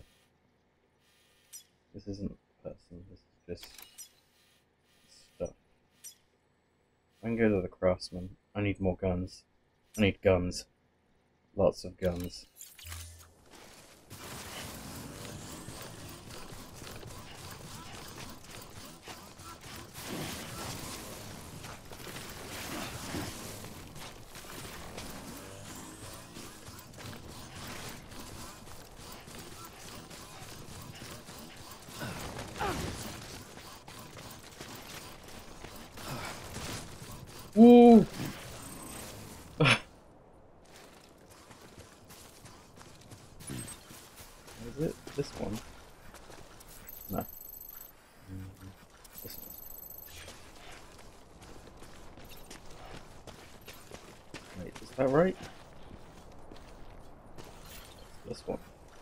This isn't a person, this is just stuff. I can go to the craftsman. I need more guns. I need guns. Lots of guns. Woo! Is it this one? No. Mm, this one. Wait, is that right? This one.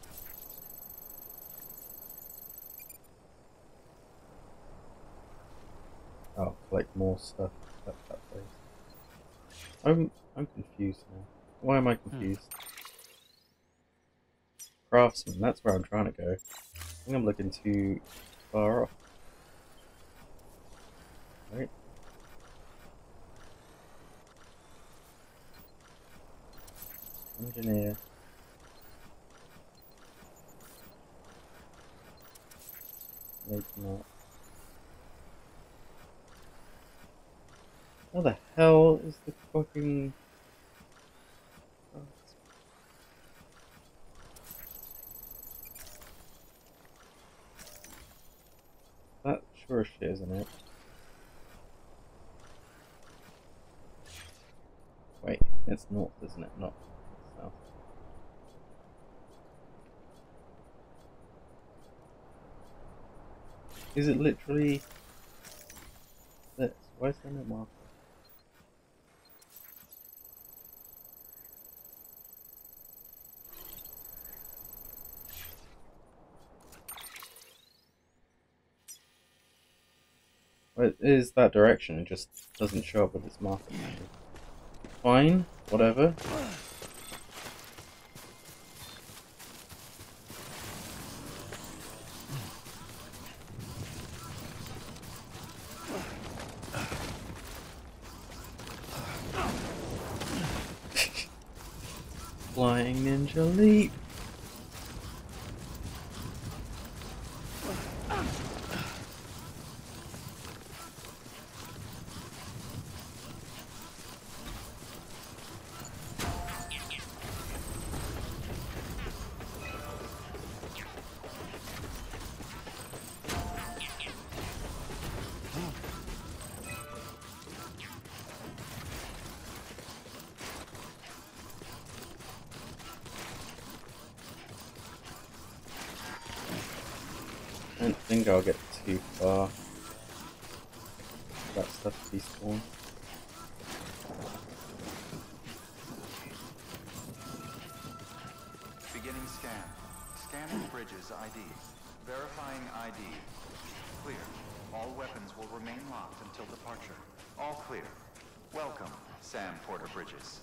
Oh, collect more stuff at that place. I'm I'm confused now. Why am I confused? Craftsman, that's where I'm trying to go. I think I'm looking too far off. Right? Engineer. Maybe not. How the hell is the fucking... Oh, that sure as shit, isn't it? Wait, it's north, isn't it? Not south. Is it literally this? Why is there no marker? Well, it is that direction, it just doesn't show up with its marker. Fine, whatever. Flying Ninja Leap. I don't think I'll get too far. That stuff despawn. Beginning scan. Scanning bridges I D. Verifying I D. Clear. All weapons will remain locked until departure. All clear. Welcome, Sam Porter Bridges.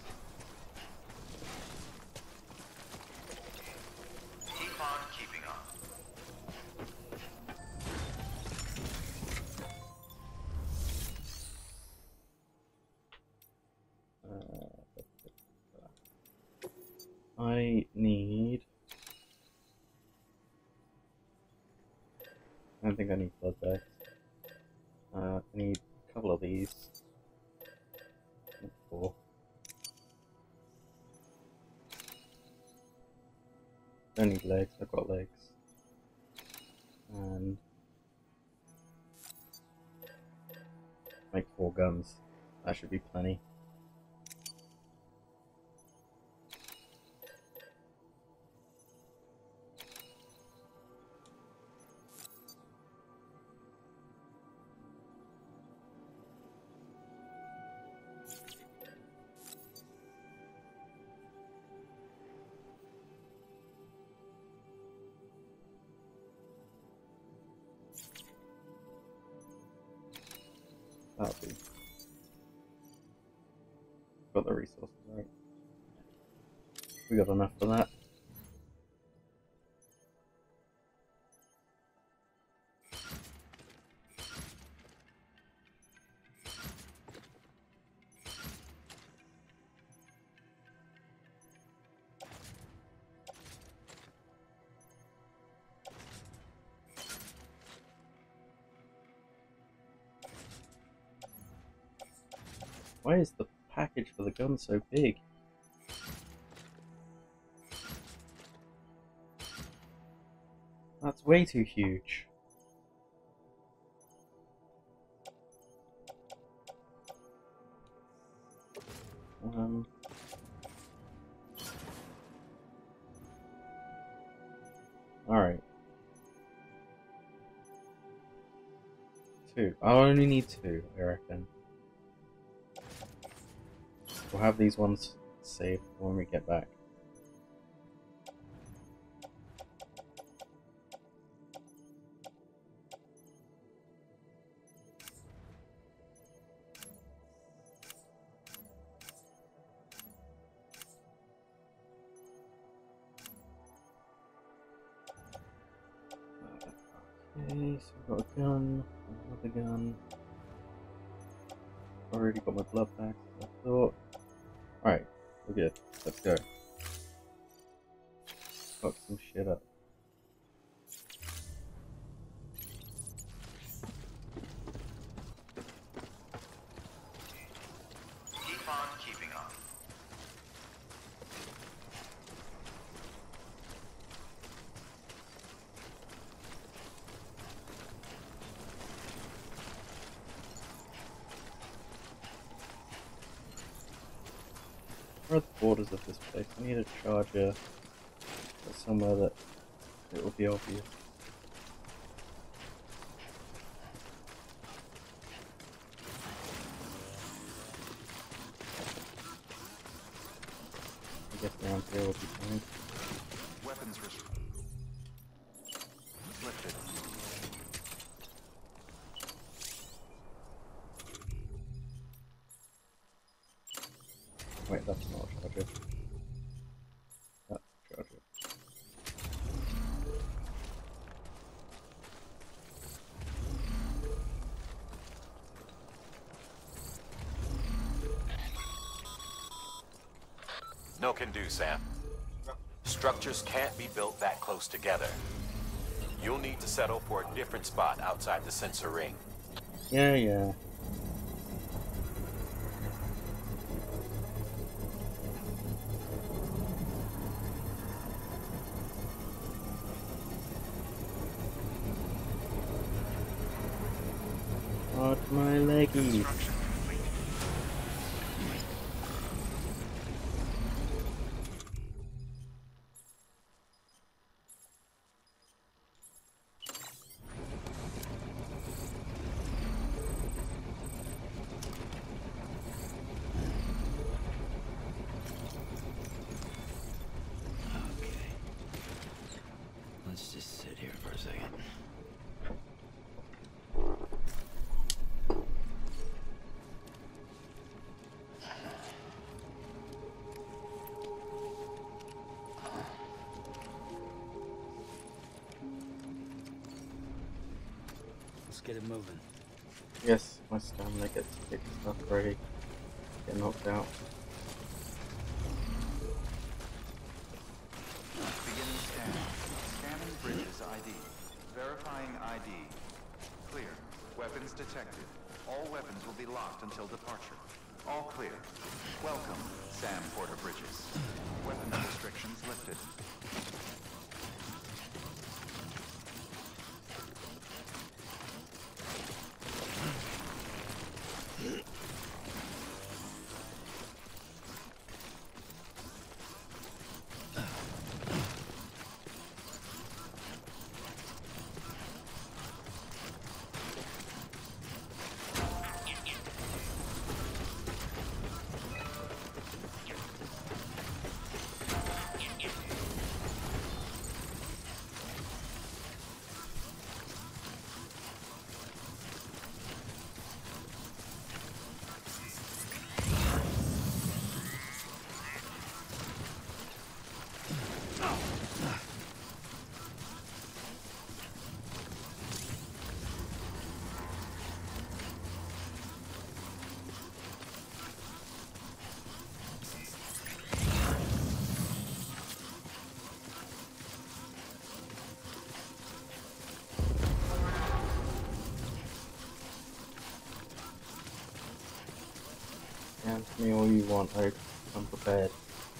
Keep on keeping on. I need... I don't think I need blood bags. Uh, I need a couple of these. Four. Don't need legs, I've got legs. And... make four guns. That should be plenty. That'll be. Got the resources, right? We got enough for that. Why is the package for the gun so big? That's way too huge. Um... Alright. Two. I'll only need two, I reckon. We'll have these ones saved when we get back. Okay, so we've got a gun, another gun. Already got my blood back, as I thought. Alright, we're good. Let's go. Fuck some shit up. Keep on keeping on. Where are the borders of this place? I need a charger or somewhere that it will be obvious. I guess around here will be fine. Weapons restrict. Lifted. Wait, that's not a charger. That's a charger. No can do, Sam. Structures can't be built that close together. You'll need to settle for a different spot outside the sensor ring. Yeah, yeah. Out my leggies. second. Let's get it moving. Yes, my stamina gets fixed stuff ready. Get knocked out. Beginning scan. Scanning bridges I D. Verifying I D. Clear. Weapons detected. All weapons will be locked until departure. All clear. Welcome, Sam Porter Bridges. Weapons restrictions lifted. Ask me all you want, Oak. I'm prepared.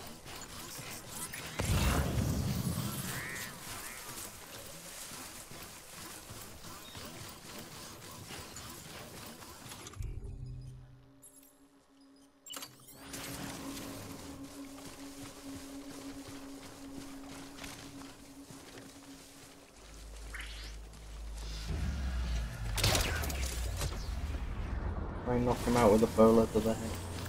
Try and knock him out with a bowler to the head.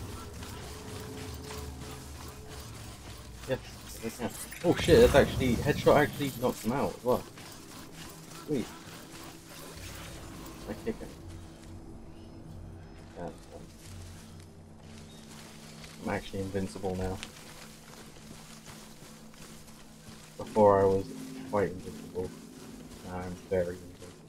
Yes, yes I can. Oh shit, that's actually, headshot actually knocks him out as well. Sweet. I kick him. Yeah, um, I'm actually invincible now. Before I was quite invincible. Now I'm very invincible.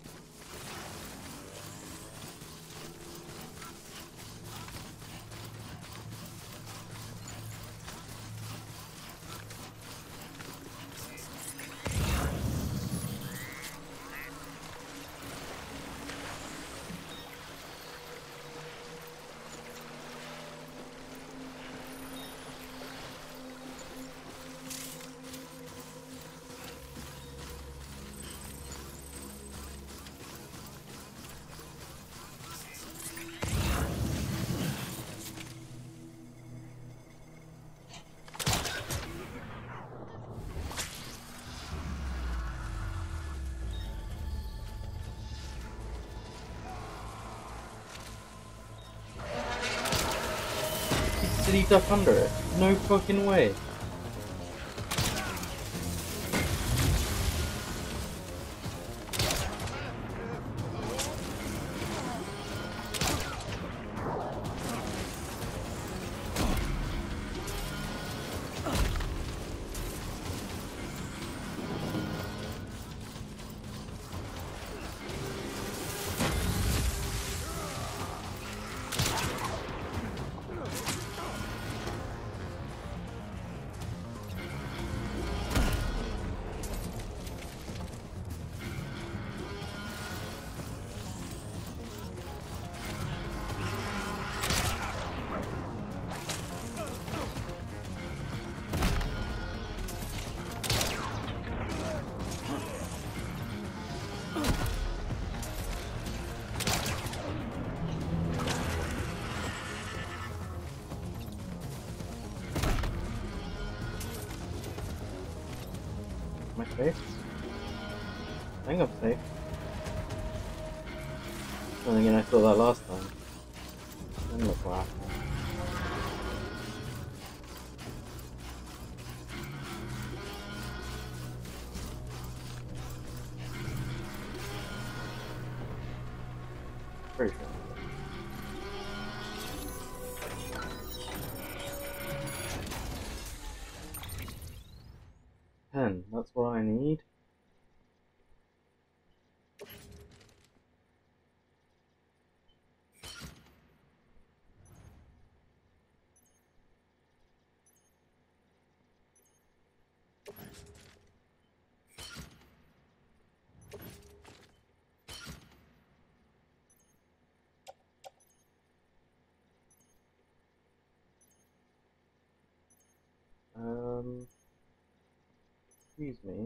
Did he duck under it? No fucking way. Am I safe? I think I'm safe. Then again, I thought that last time. Didn't look what happened. Pretty sure. Ten, that's what I need. Um, excuse me.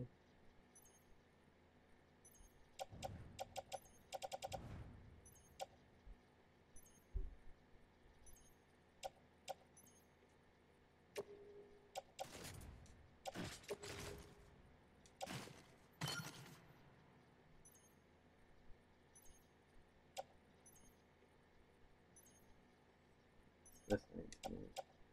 This needs to move.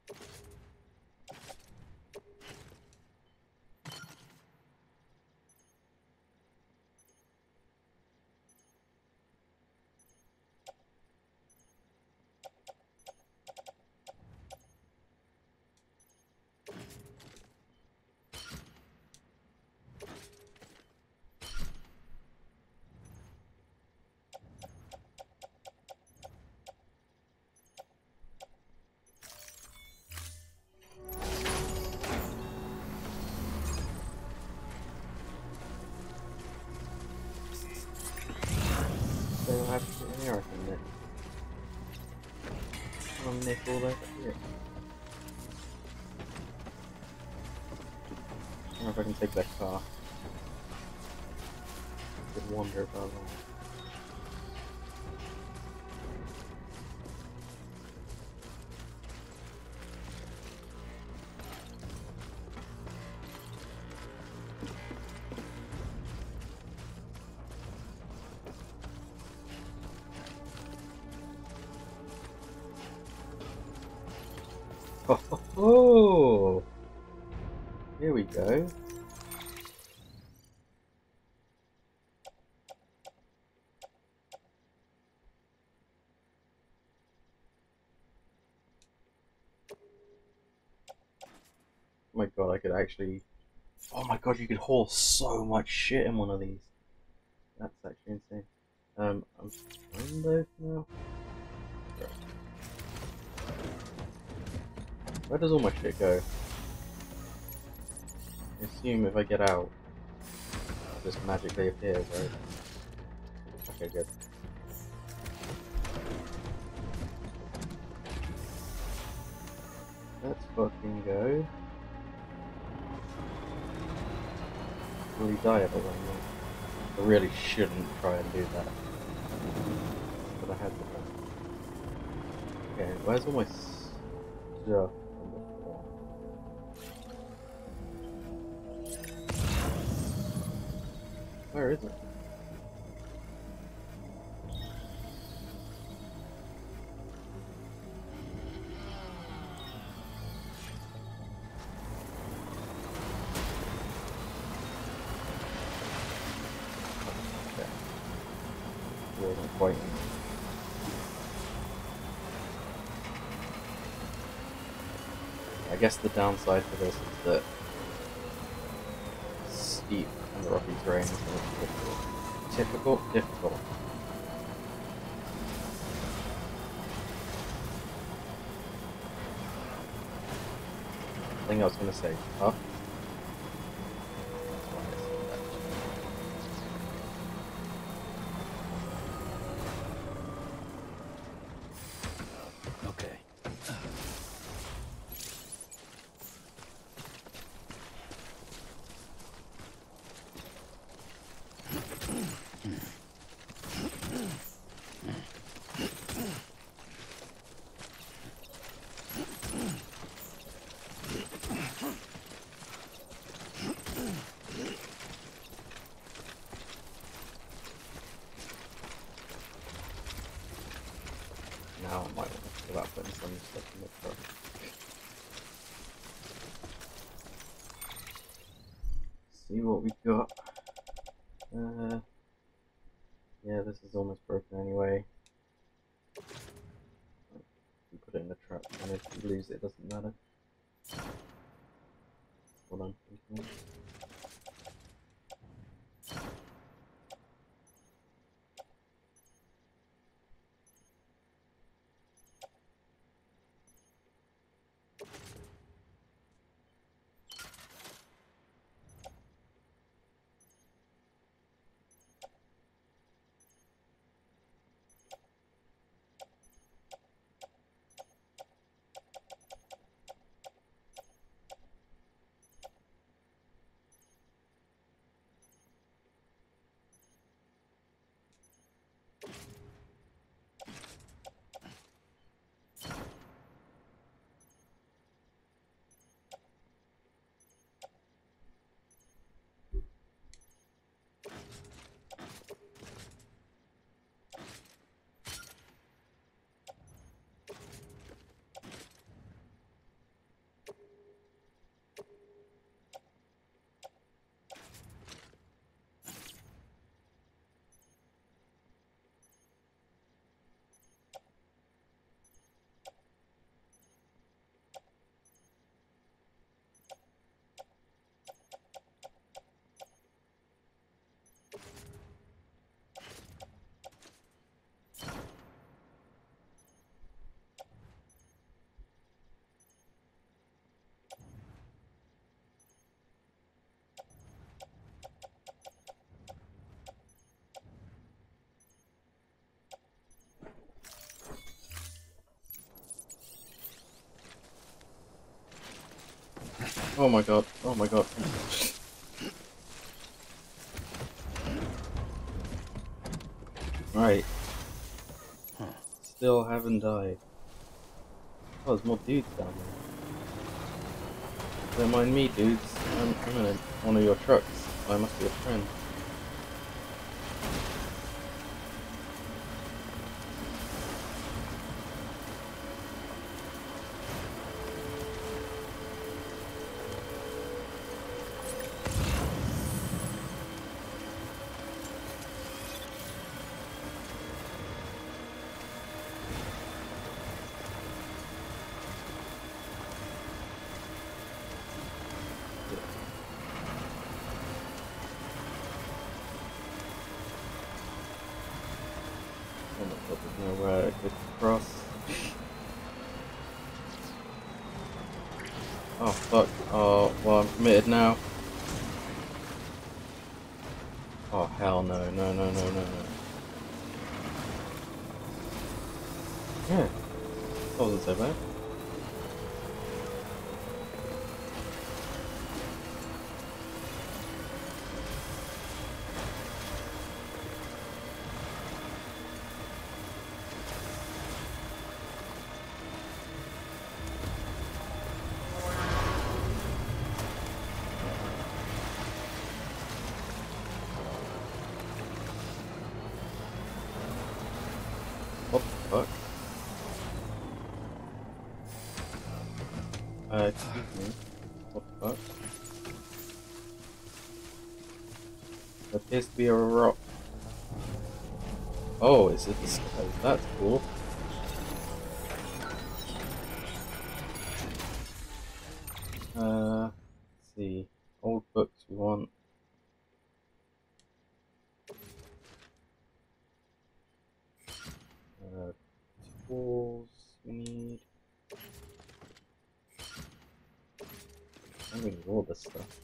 So you'll have to get here, I can nick. I'll nick all over here. I don't know if I can take that car. I could wander about that. Oh, oh, oh! Here we go. Oh my god, I could actually... Oh my god, you could haul so much shit in one of these. That's actually insane. Um, I'm fine though now. Right. Where does all my shit go? I assume if I get out, it just magically appears, right? Okay, good. Let's fucking go. Will he die ever run? I really shouldn't try and do that. But I had to. Okay, where's all my stuff? Where is it? Okay. Wasn't quite. I guess the downside for this is that steep and rocky terrain is going to be difficult. Difficult? Difficult. I think I was going to say tough. That's why I said that. Okay. Now I might want to think about putting some stuff in the truck. See what we got. Uh, yeah, this is almost broken anyway. You put it in the trap, and if you lose it, it doesn't matter. What I'm thinking. Oh my god, oh my god. Right. Still haven't died. Oh, there's more dudes down there. Don't mind me, dudes. I'm, I'm in one of your trucks. I must be a friend. Oh my god, there's no way I could cross. Oh fuck. Oh, well I'm committed now. Oh hell no, no, no, no, no, no. Yeah, that wasn't so bad. What the fuck? Uh, excuse me. What the fuck? There appears to be a rock. Oh, it's a disguise. That's cool. Uh, let's see. Old books we want. Uh, tools we need. I think we need all this stuff.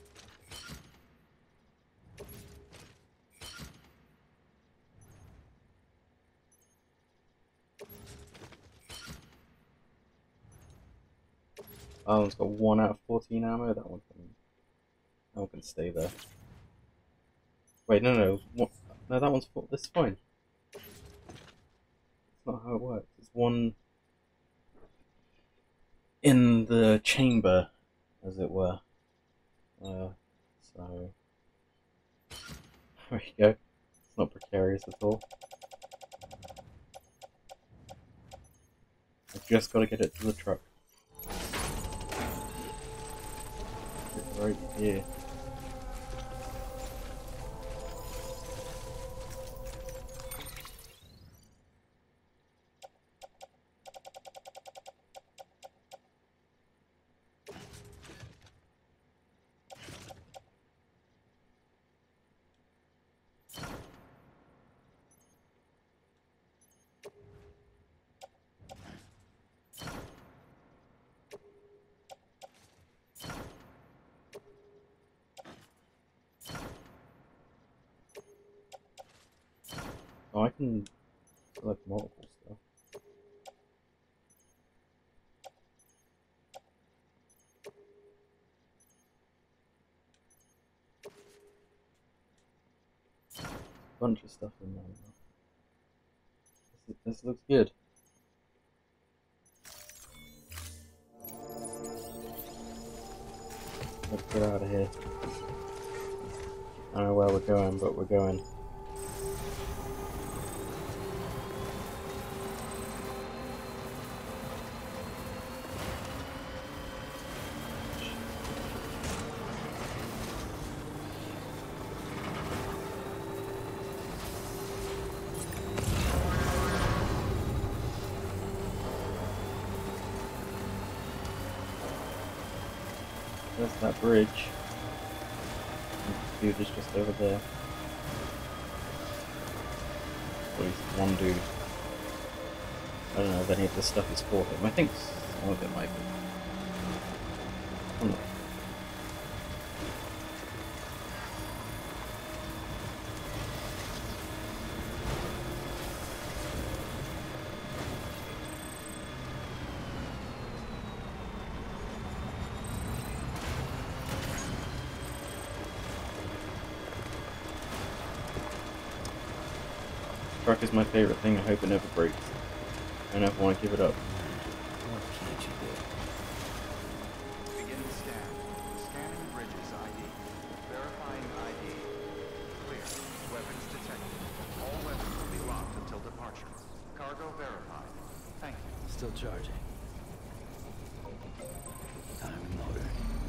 That one's got one out of fourteen ammo. That one can, that one can stay there. Wait, no, no, one, no. That one's full. This is fine. That's not how it works. It's one in the chamber, as it were. Uh, so there you go. It's not precarious at all. I've just got to get it to the truck. It's right here. Oh, I can select multiple stuff. Bunch of stuff in there now. This, this looks good. Let's get out of here. I don't know where we're going, but we're going. There's that bridge. The dude is just over there. Or at least one dude. I don't know if any of this stuff is for him. I think some of it might be. I'm not. Truck is my favourite thing. I hope it never breaks. I never want to give it up. What can't you do? Begin the scan. Scanning bridges I D. Verifying I D. Clear. Weapons detected. All weapons will be locked until departure. Cargo verified. Thank you. Still charging. Time and motor.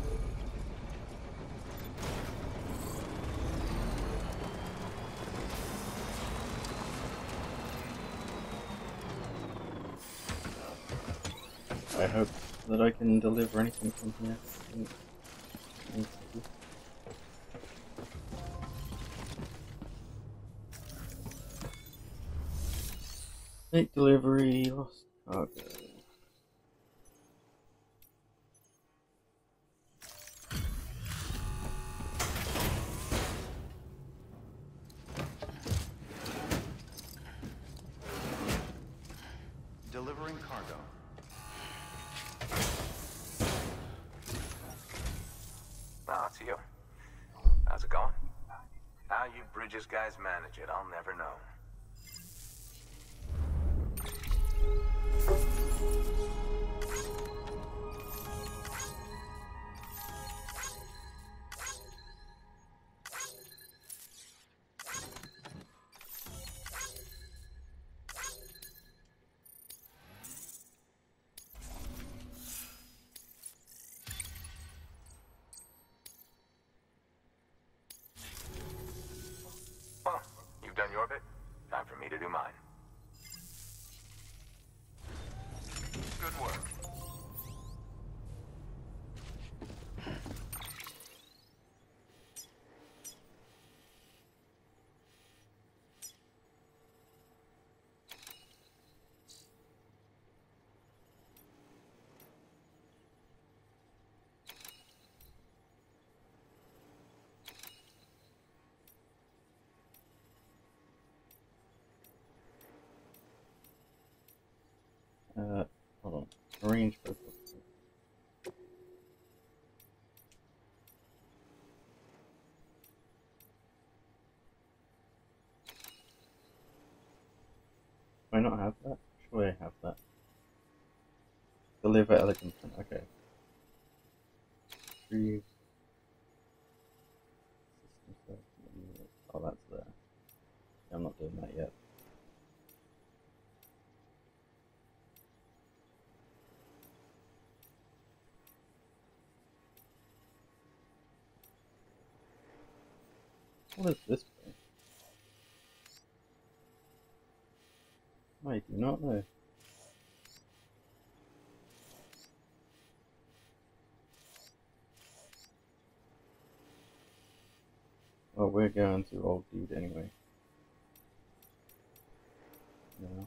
I hope that I can deliver anything from here. Late delivery, lost cargo. Delivering cargo. Oh, it's you. How's it going? How you Bridges guys manage it, I'll never know. Well, you've done your bit. Time for me to do mine. Good work. Uh, hold on. Arrange for Do I not have that? Surely I have that. Deliver elegant. Okay. Retrieve. Oh, that's there. I'm not doing that yet. What is this thing? I do not know. Well, we're going to old dude anyway. No.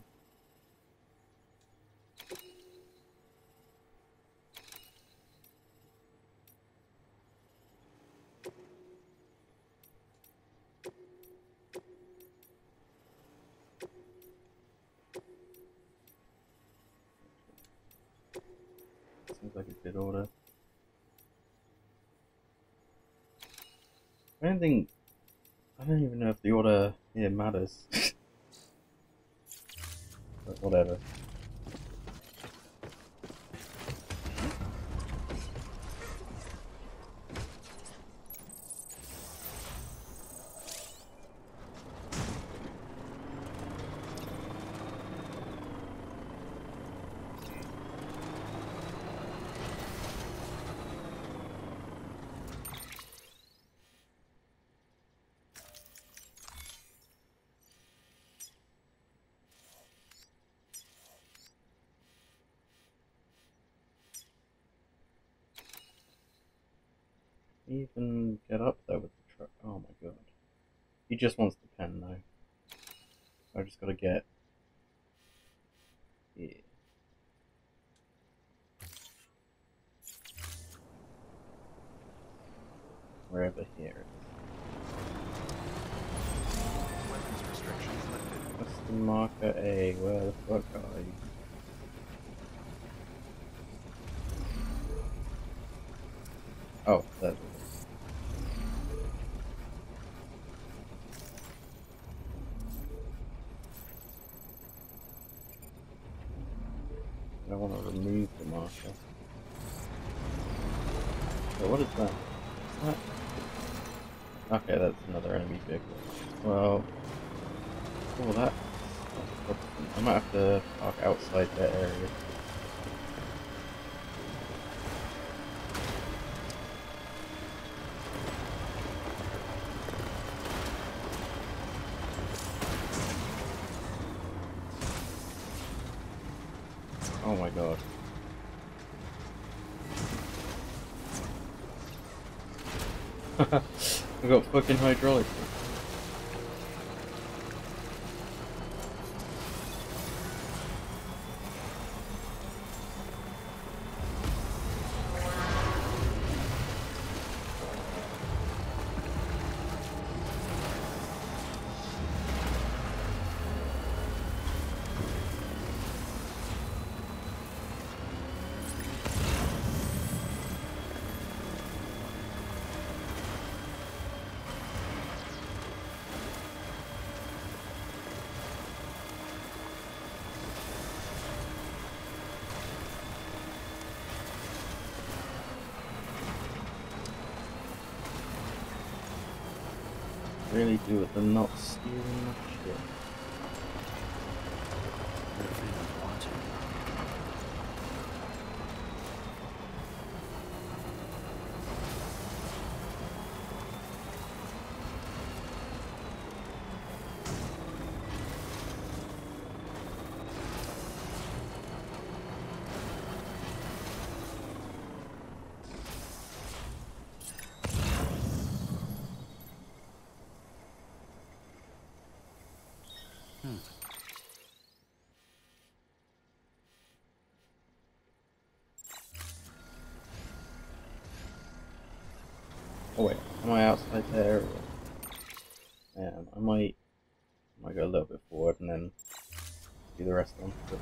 Seems like a good order. I don't think... I don't even know if the order here matters. But whatever. Even get up there with the truck. Oh my god. He just wants the pen now. I just gotta get... Yeah. Wherever here it is. Weapons restrictions lifted. That's the marker A. Where the fuck are you? Oh, there it is. I want to remove the marker. So what is that? Is that? Okay, that's another enemy vehicle. Well, oh that. I might have to park outside that area. Oh my god. We got fucking hydraulics. Really do with them not stealing my shit. Oh wait, am I outside there? Yeah, I might, I might go a little bit forward and then do the rest on foot.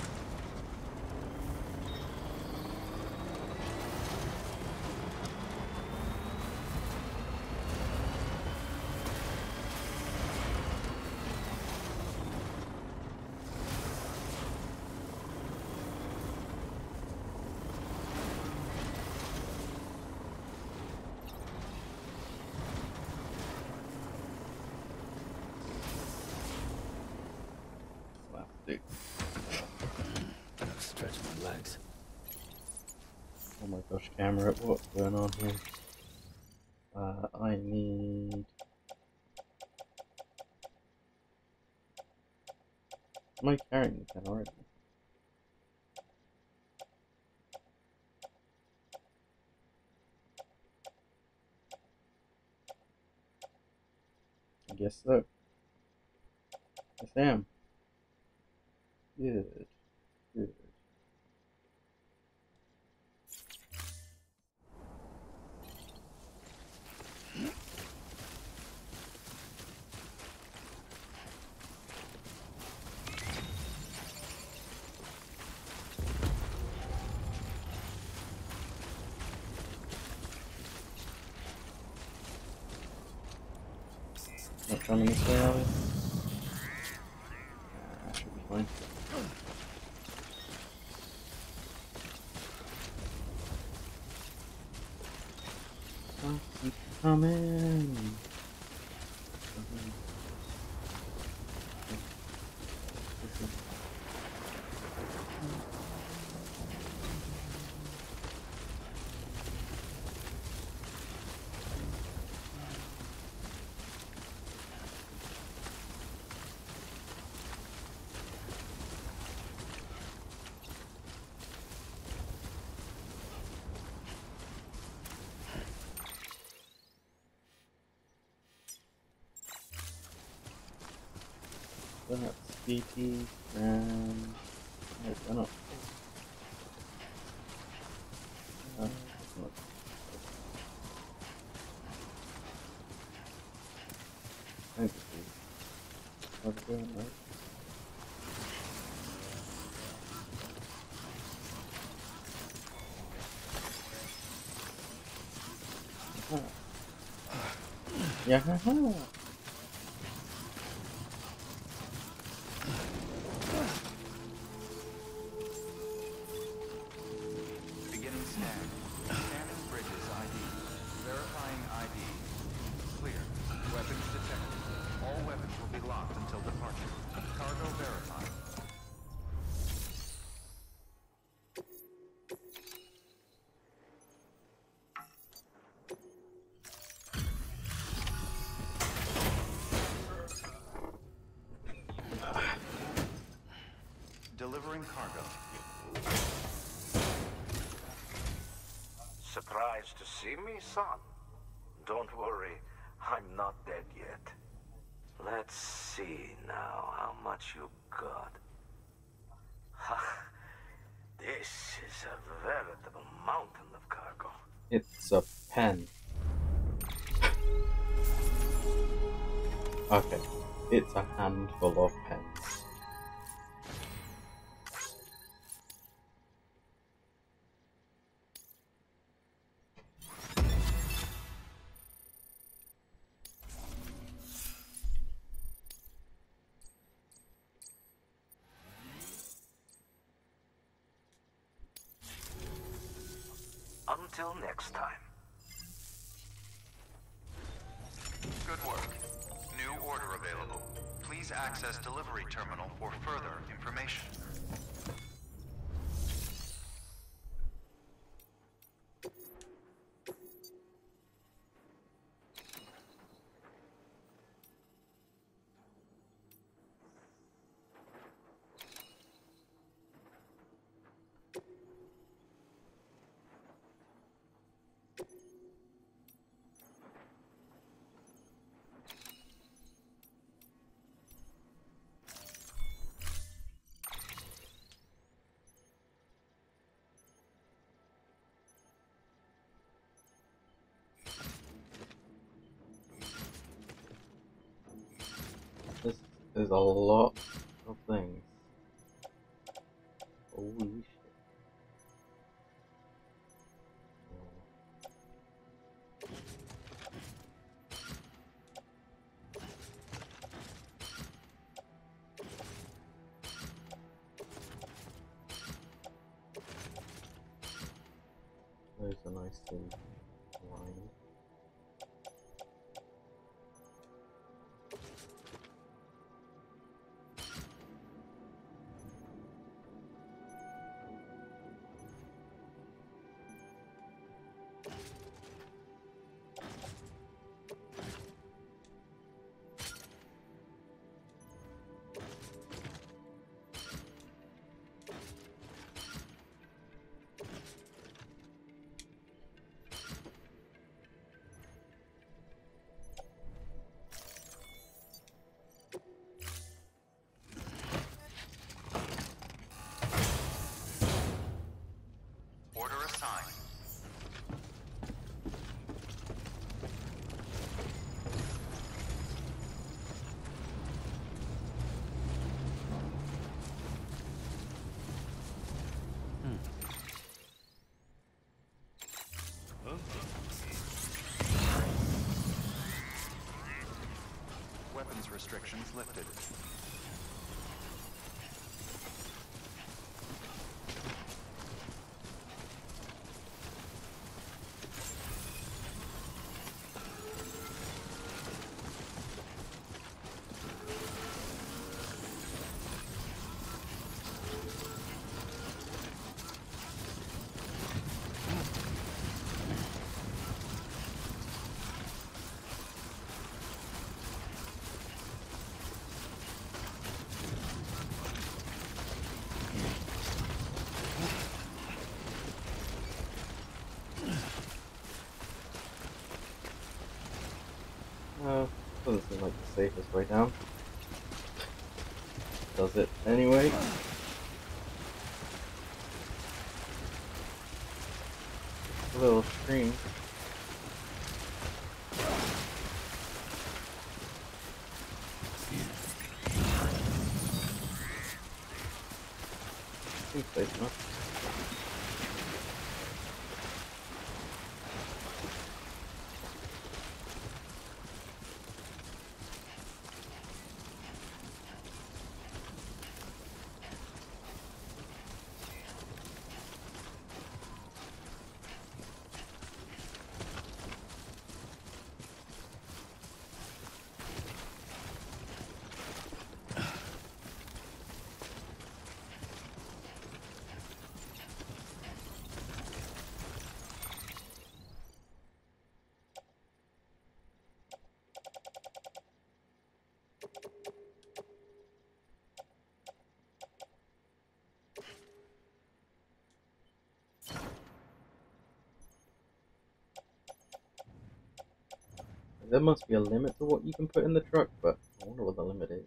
Stretch my legs. Oh my gosh, camera, what's going on here? Uh, I need... Am I carrying the pen already? I guess so. Yes, I am. Good. Good. much I'm gonna stay on it. That should be fine. Oh, keep coming. That's B T and I don't know. Uh, Thank you. How's it going, right? Yeah, haha. Beginning scan. Scanning bridges I D. Verifying I D. Clear. Weapons detected. All weapons will be locked until departure. Cargo verified. Delivering cargo. Surprised to see me, son? Don't worry, I'm not dead yet. Let's see now how much you got. Ha! This is a veritable mountain of cargo. It's a pen. Okay, it's a handful of pens. Until next time. Good work. New order available. Please access delivery terminal for further information. This is a lot of things. Holy shit. There's a nice thing line. restrictions lifted. Uh, doesn't seem like the safest way down. Does it anyway? A little stream. Seems safe enough. There must be a limit to what you can put in the truck, but I wonder what the limit is.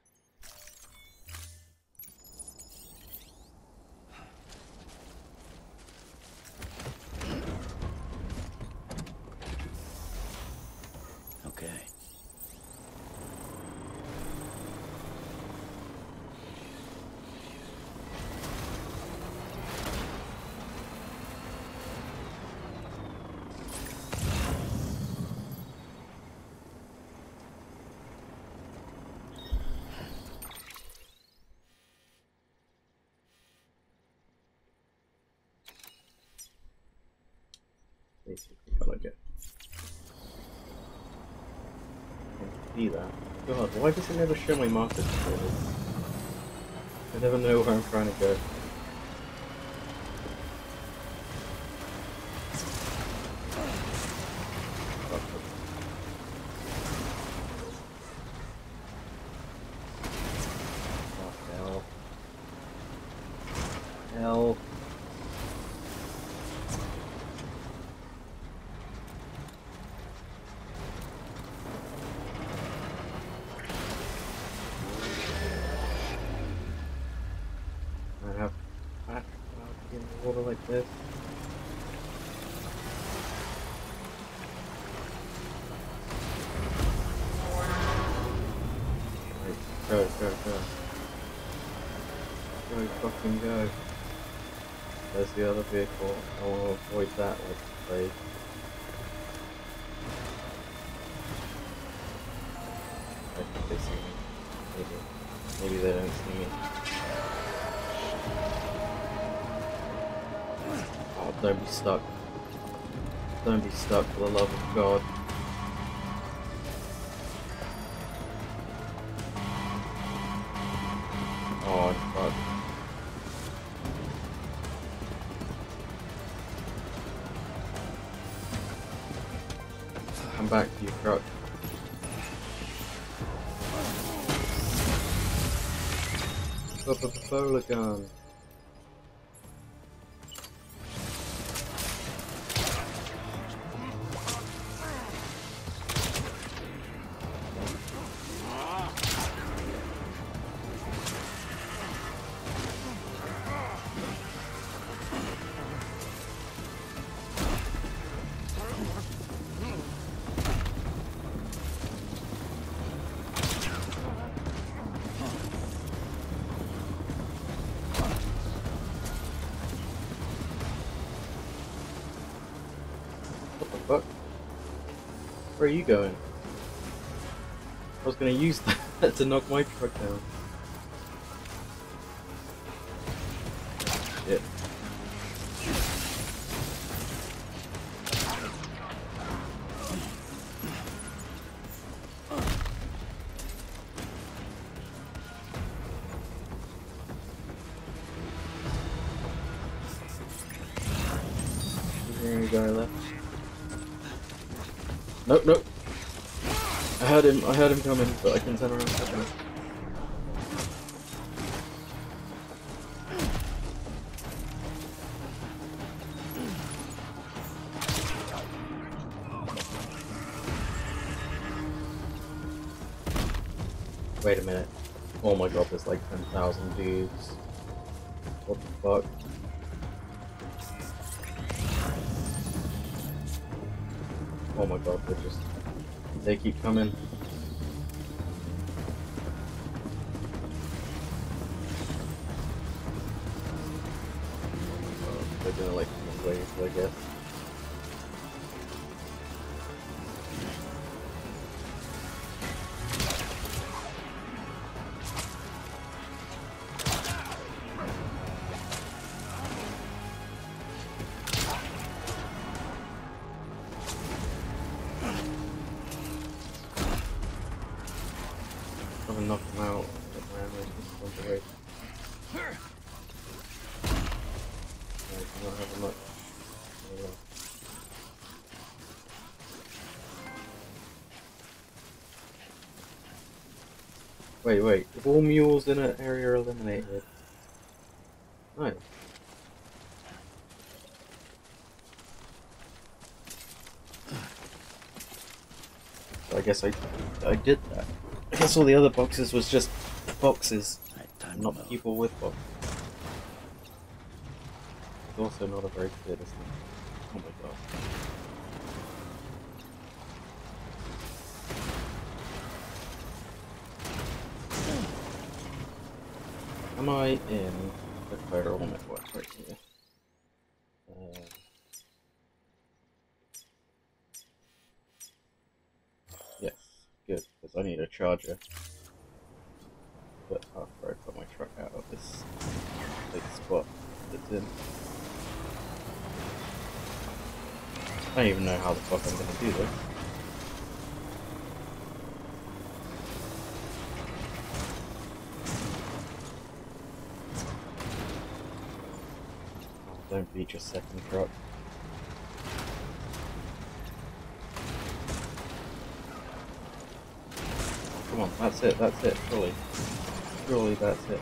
Okay. Basically, gotta get. I can see that. God, why does it never show my markers before this? I never know where I'm trying to go. Oh, hell. Hell. I have fat in the water like this. Right, go, go, go. Go, fucking go. There's the other vehicle. I want to avoid that like the plague. I think they see me. Maybe. Maybe they don't see me. Oh, don't be stuck. Don't be stuck, for the love of God. Oh, fuck. Come back to your truck. Up a bowler gun. What the fuck? Where are you going? I was gonna use that. Had to knock my truck down. Shit. Is there any guy left? Nope, nope. I heard him, I heard him coming, but I couldn't turn around quick enough. Wait a minute. Oh my god, there's like ten thousand dudes. What the fuck? Oh my god, they're just... They keep coming. Oh, they're gonna like come in waves, I guess. I'm gonna knock them out. Get my ammo just one away. I do not have much. Oh, well. Wait, wait. If all mules in an area are eliminated. Nice. So I guess I I did that. I guess all the other boxes was just boxes, not people with boxes. It's also not a very clear distance. Oh my god. Am I in the federal network right here? Uh, yes, good, because I need a charger. But after I put my truck out of this big spot it's in. I don't even know how the fuck I'm gonna do this. Don't beat your second truck. Come on, that's it, that's it, surely. Surely that's it.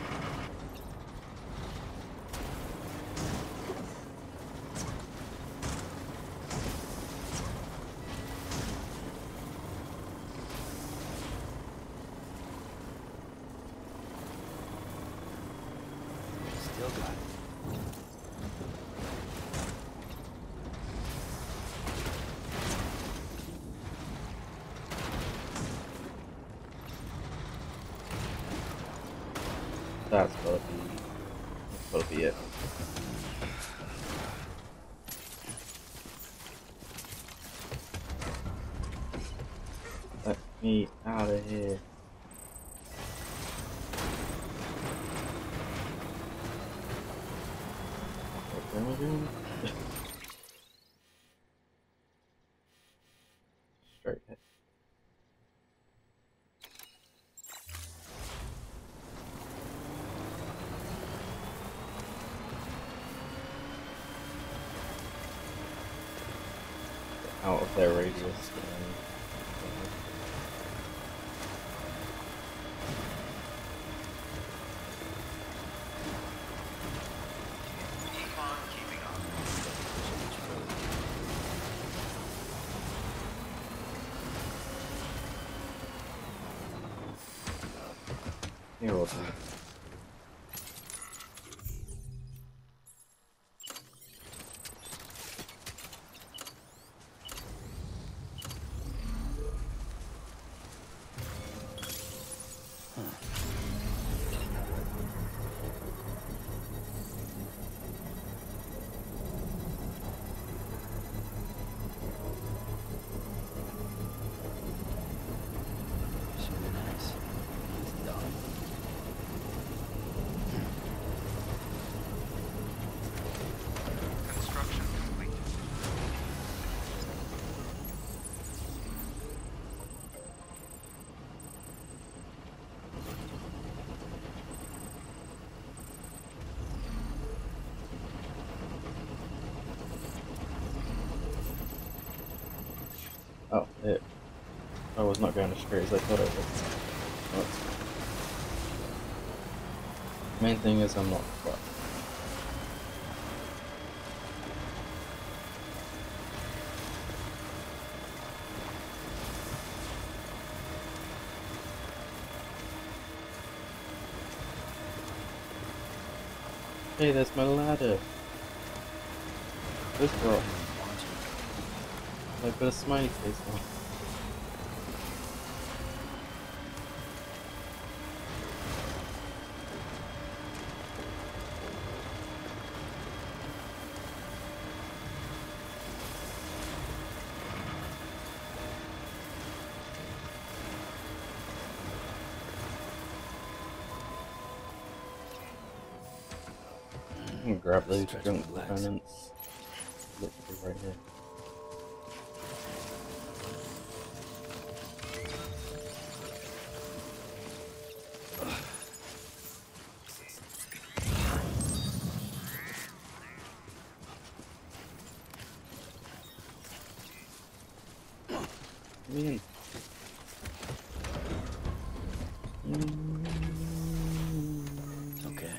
Still got it. That's gotta be, that's gotta be it. Let me out of here. What am I doing? Straight ahead. Out of their radius. And, Keep on keeping on. here we'll do. Super nice. Oh, it. I was not going as straight as I thought it was. Oh, that's fine. Main thing is I'm not fucked. Hey, there's my ladder. This rock. I put a smiley face on. I'm gonna grab those Stretch junk my legs. components. Literally right here. Come in. Okay.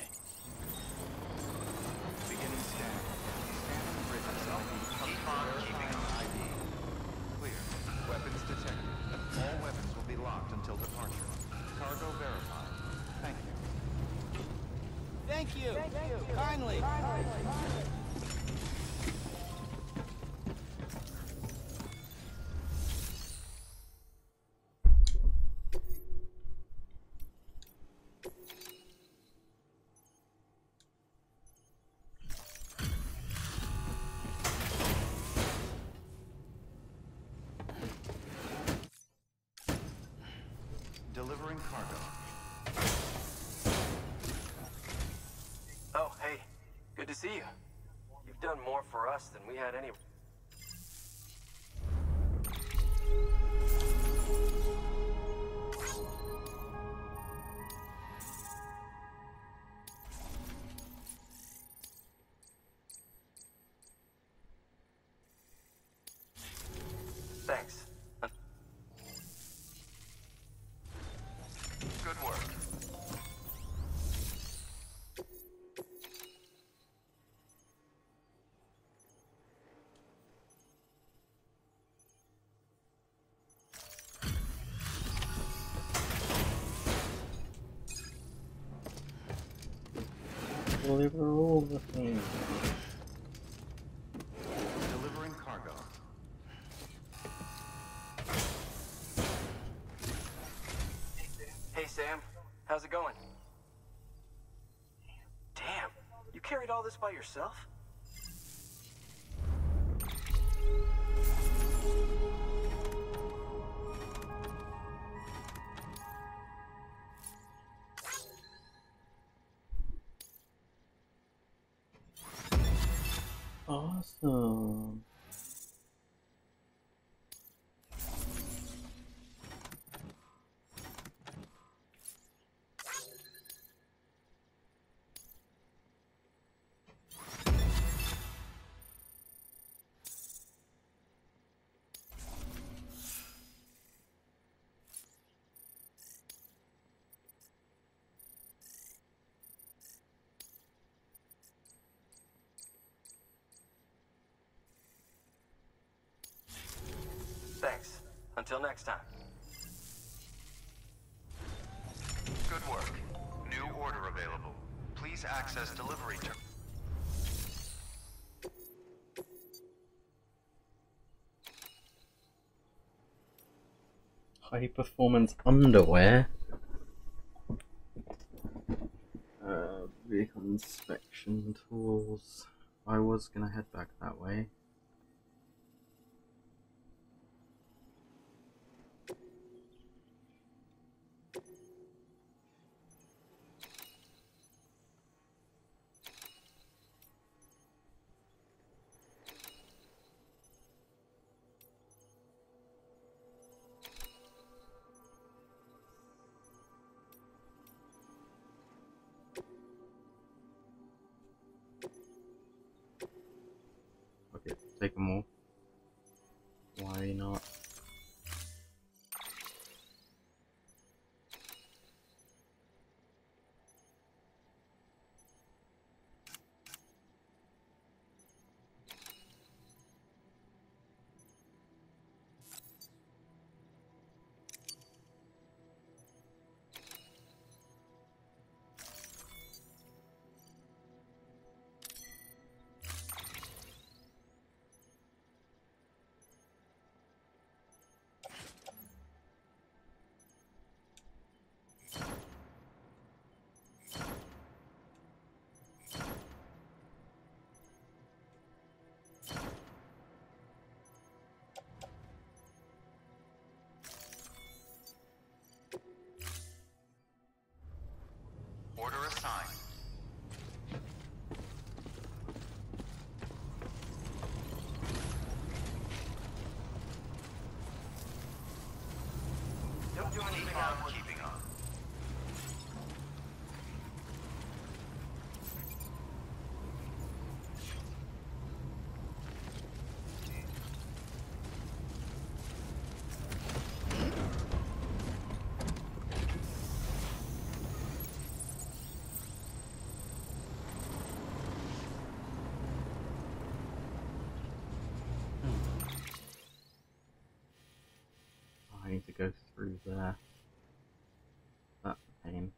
Beginning scan. Scanning bridges I D. Upon keeping on I D. Clear. Weapons detected. All weapons will be locked until departure. Cargo verified. Thank you. Thank you. Thank you. Kindly. Delivering cargo. Oh, hey. Good to see you. You've done more for us than we had any... Thanks. Good work. Deliver all the things. Delivering cargo. Hey, Sam. How's it going? Damn. You carried all this by yourself? Awesome. Thanks. Until next time. Good work. New order available. Please access delivery terminal. High performance underwear. Uh, vehicle inspection tools. I was gonna head back that way. Okay, take them all. Why not? Order assigned. Don't do anything Keep on out. keeping on. I need to go through there. That's a pain.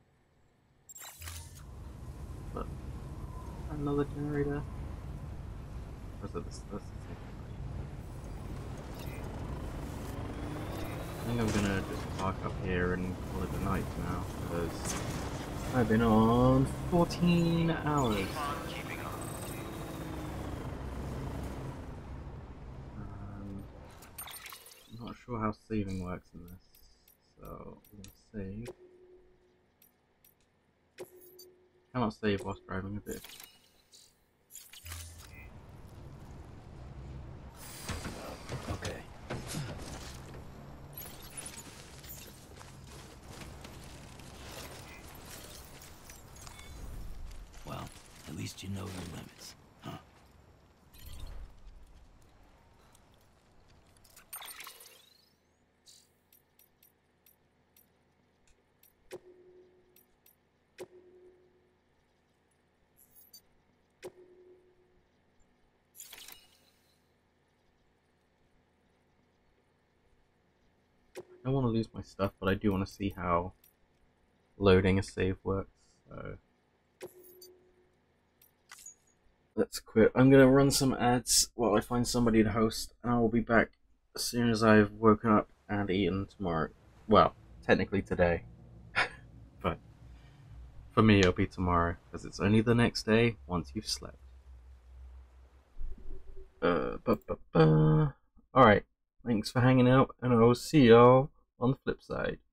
But another generator. Or is it this? That's the second one. I think I'm gonna just park up here and call it a night now, because I've been on fourteen hours. Keep on keeping on. Um, I'm not sure how saving works in this, so I'm gonna save. Cannot save whilst driving a bit. Okay. Well, at least you know your limits, huh? I don't want to lose my stuff, but I do want to see how loading a save works, so let's quit. I'm gonna run some ads while I find somebody to host, and I will be back as soon as I've woken up and eaten tomorrow. Well, technically today, but for me it'll be tomorrow, because it's only the next day once you've slept. Uh, bu bu bu. Alright, thanks for hanging out, and I will see y'all on the flip side.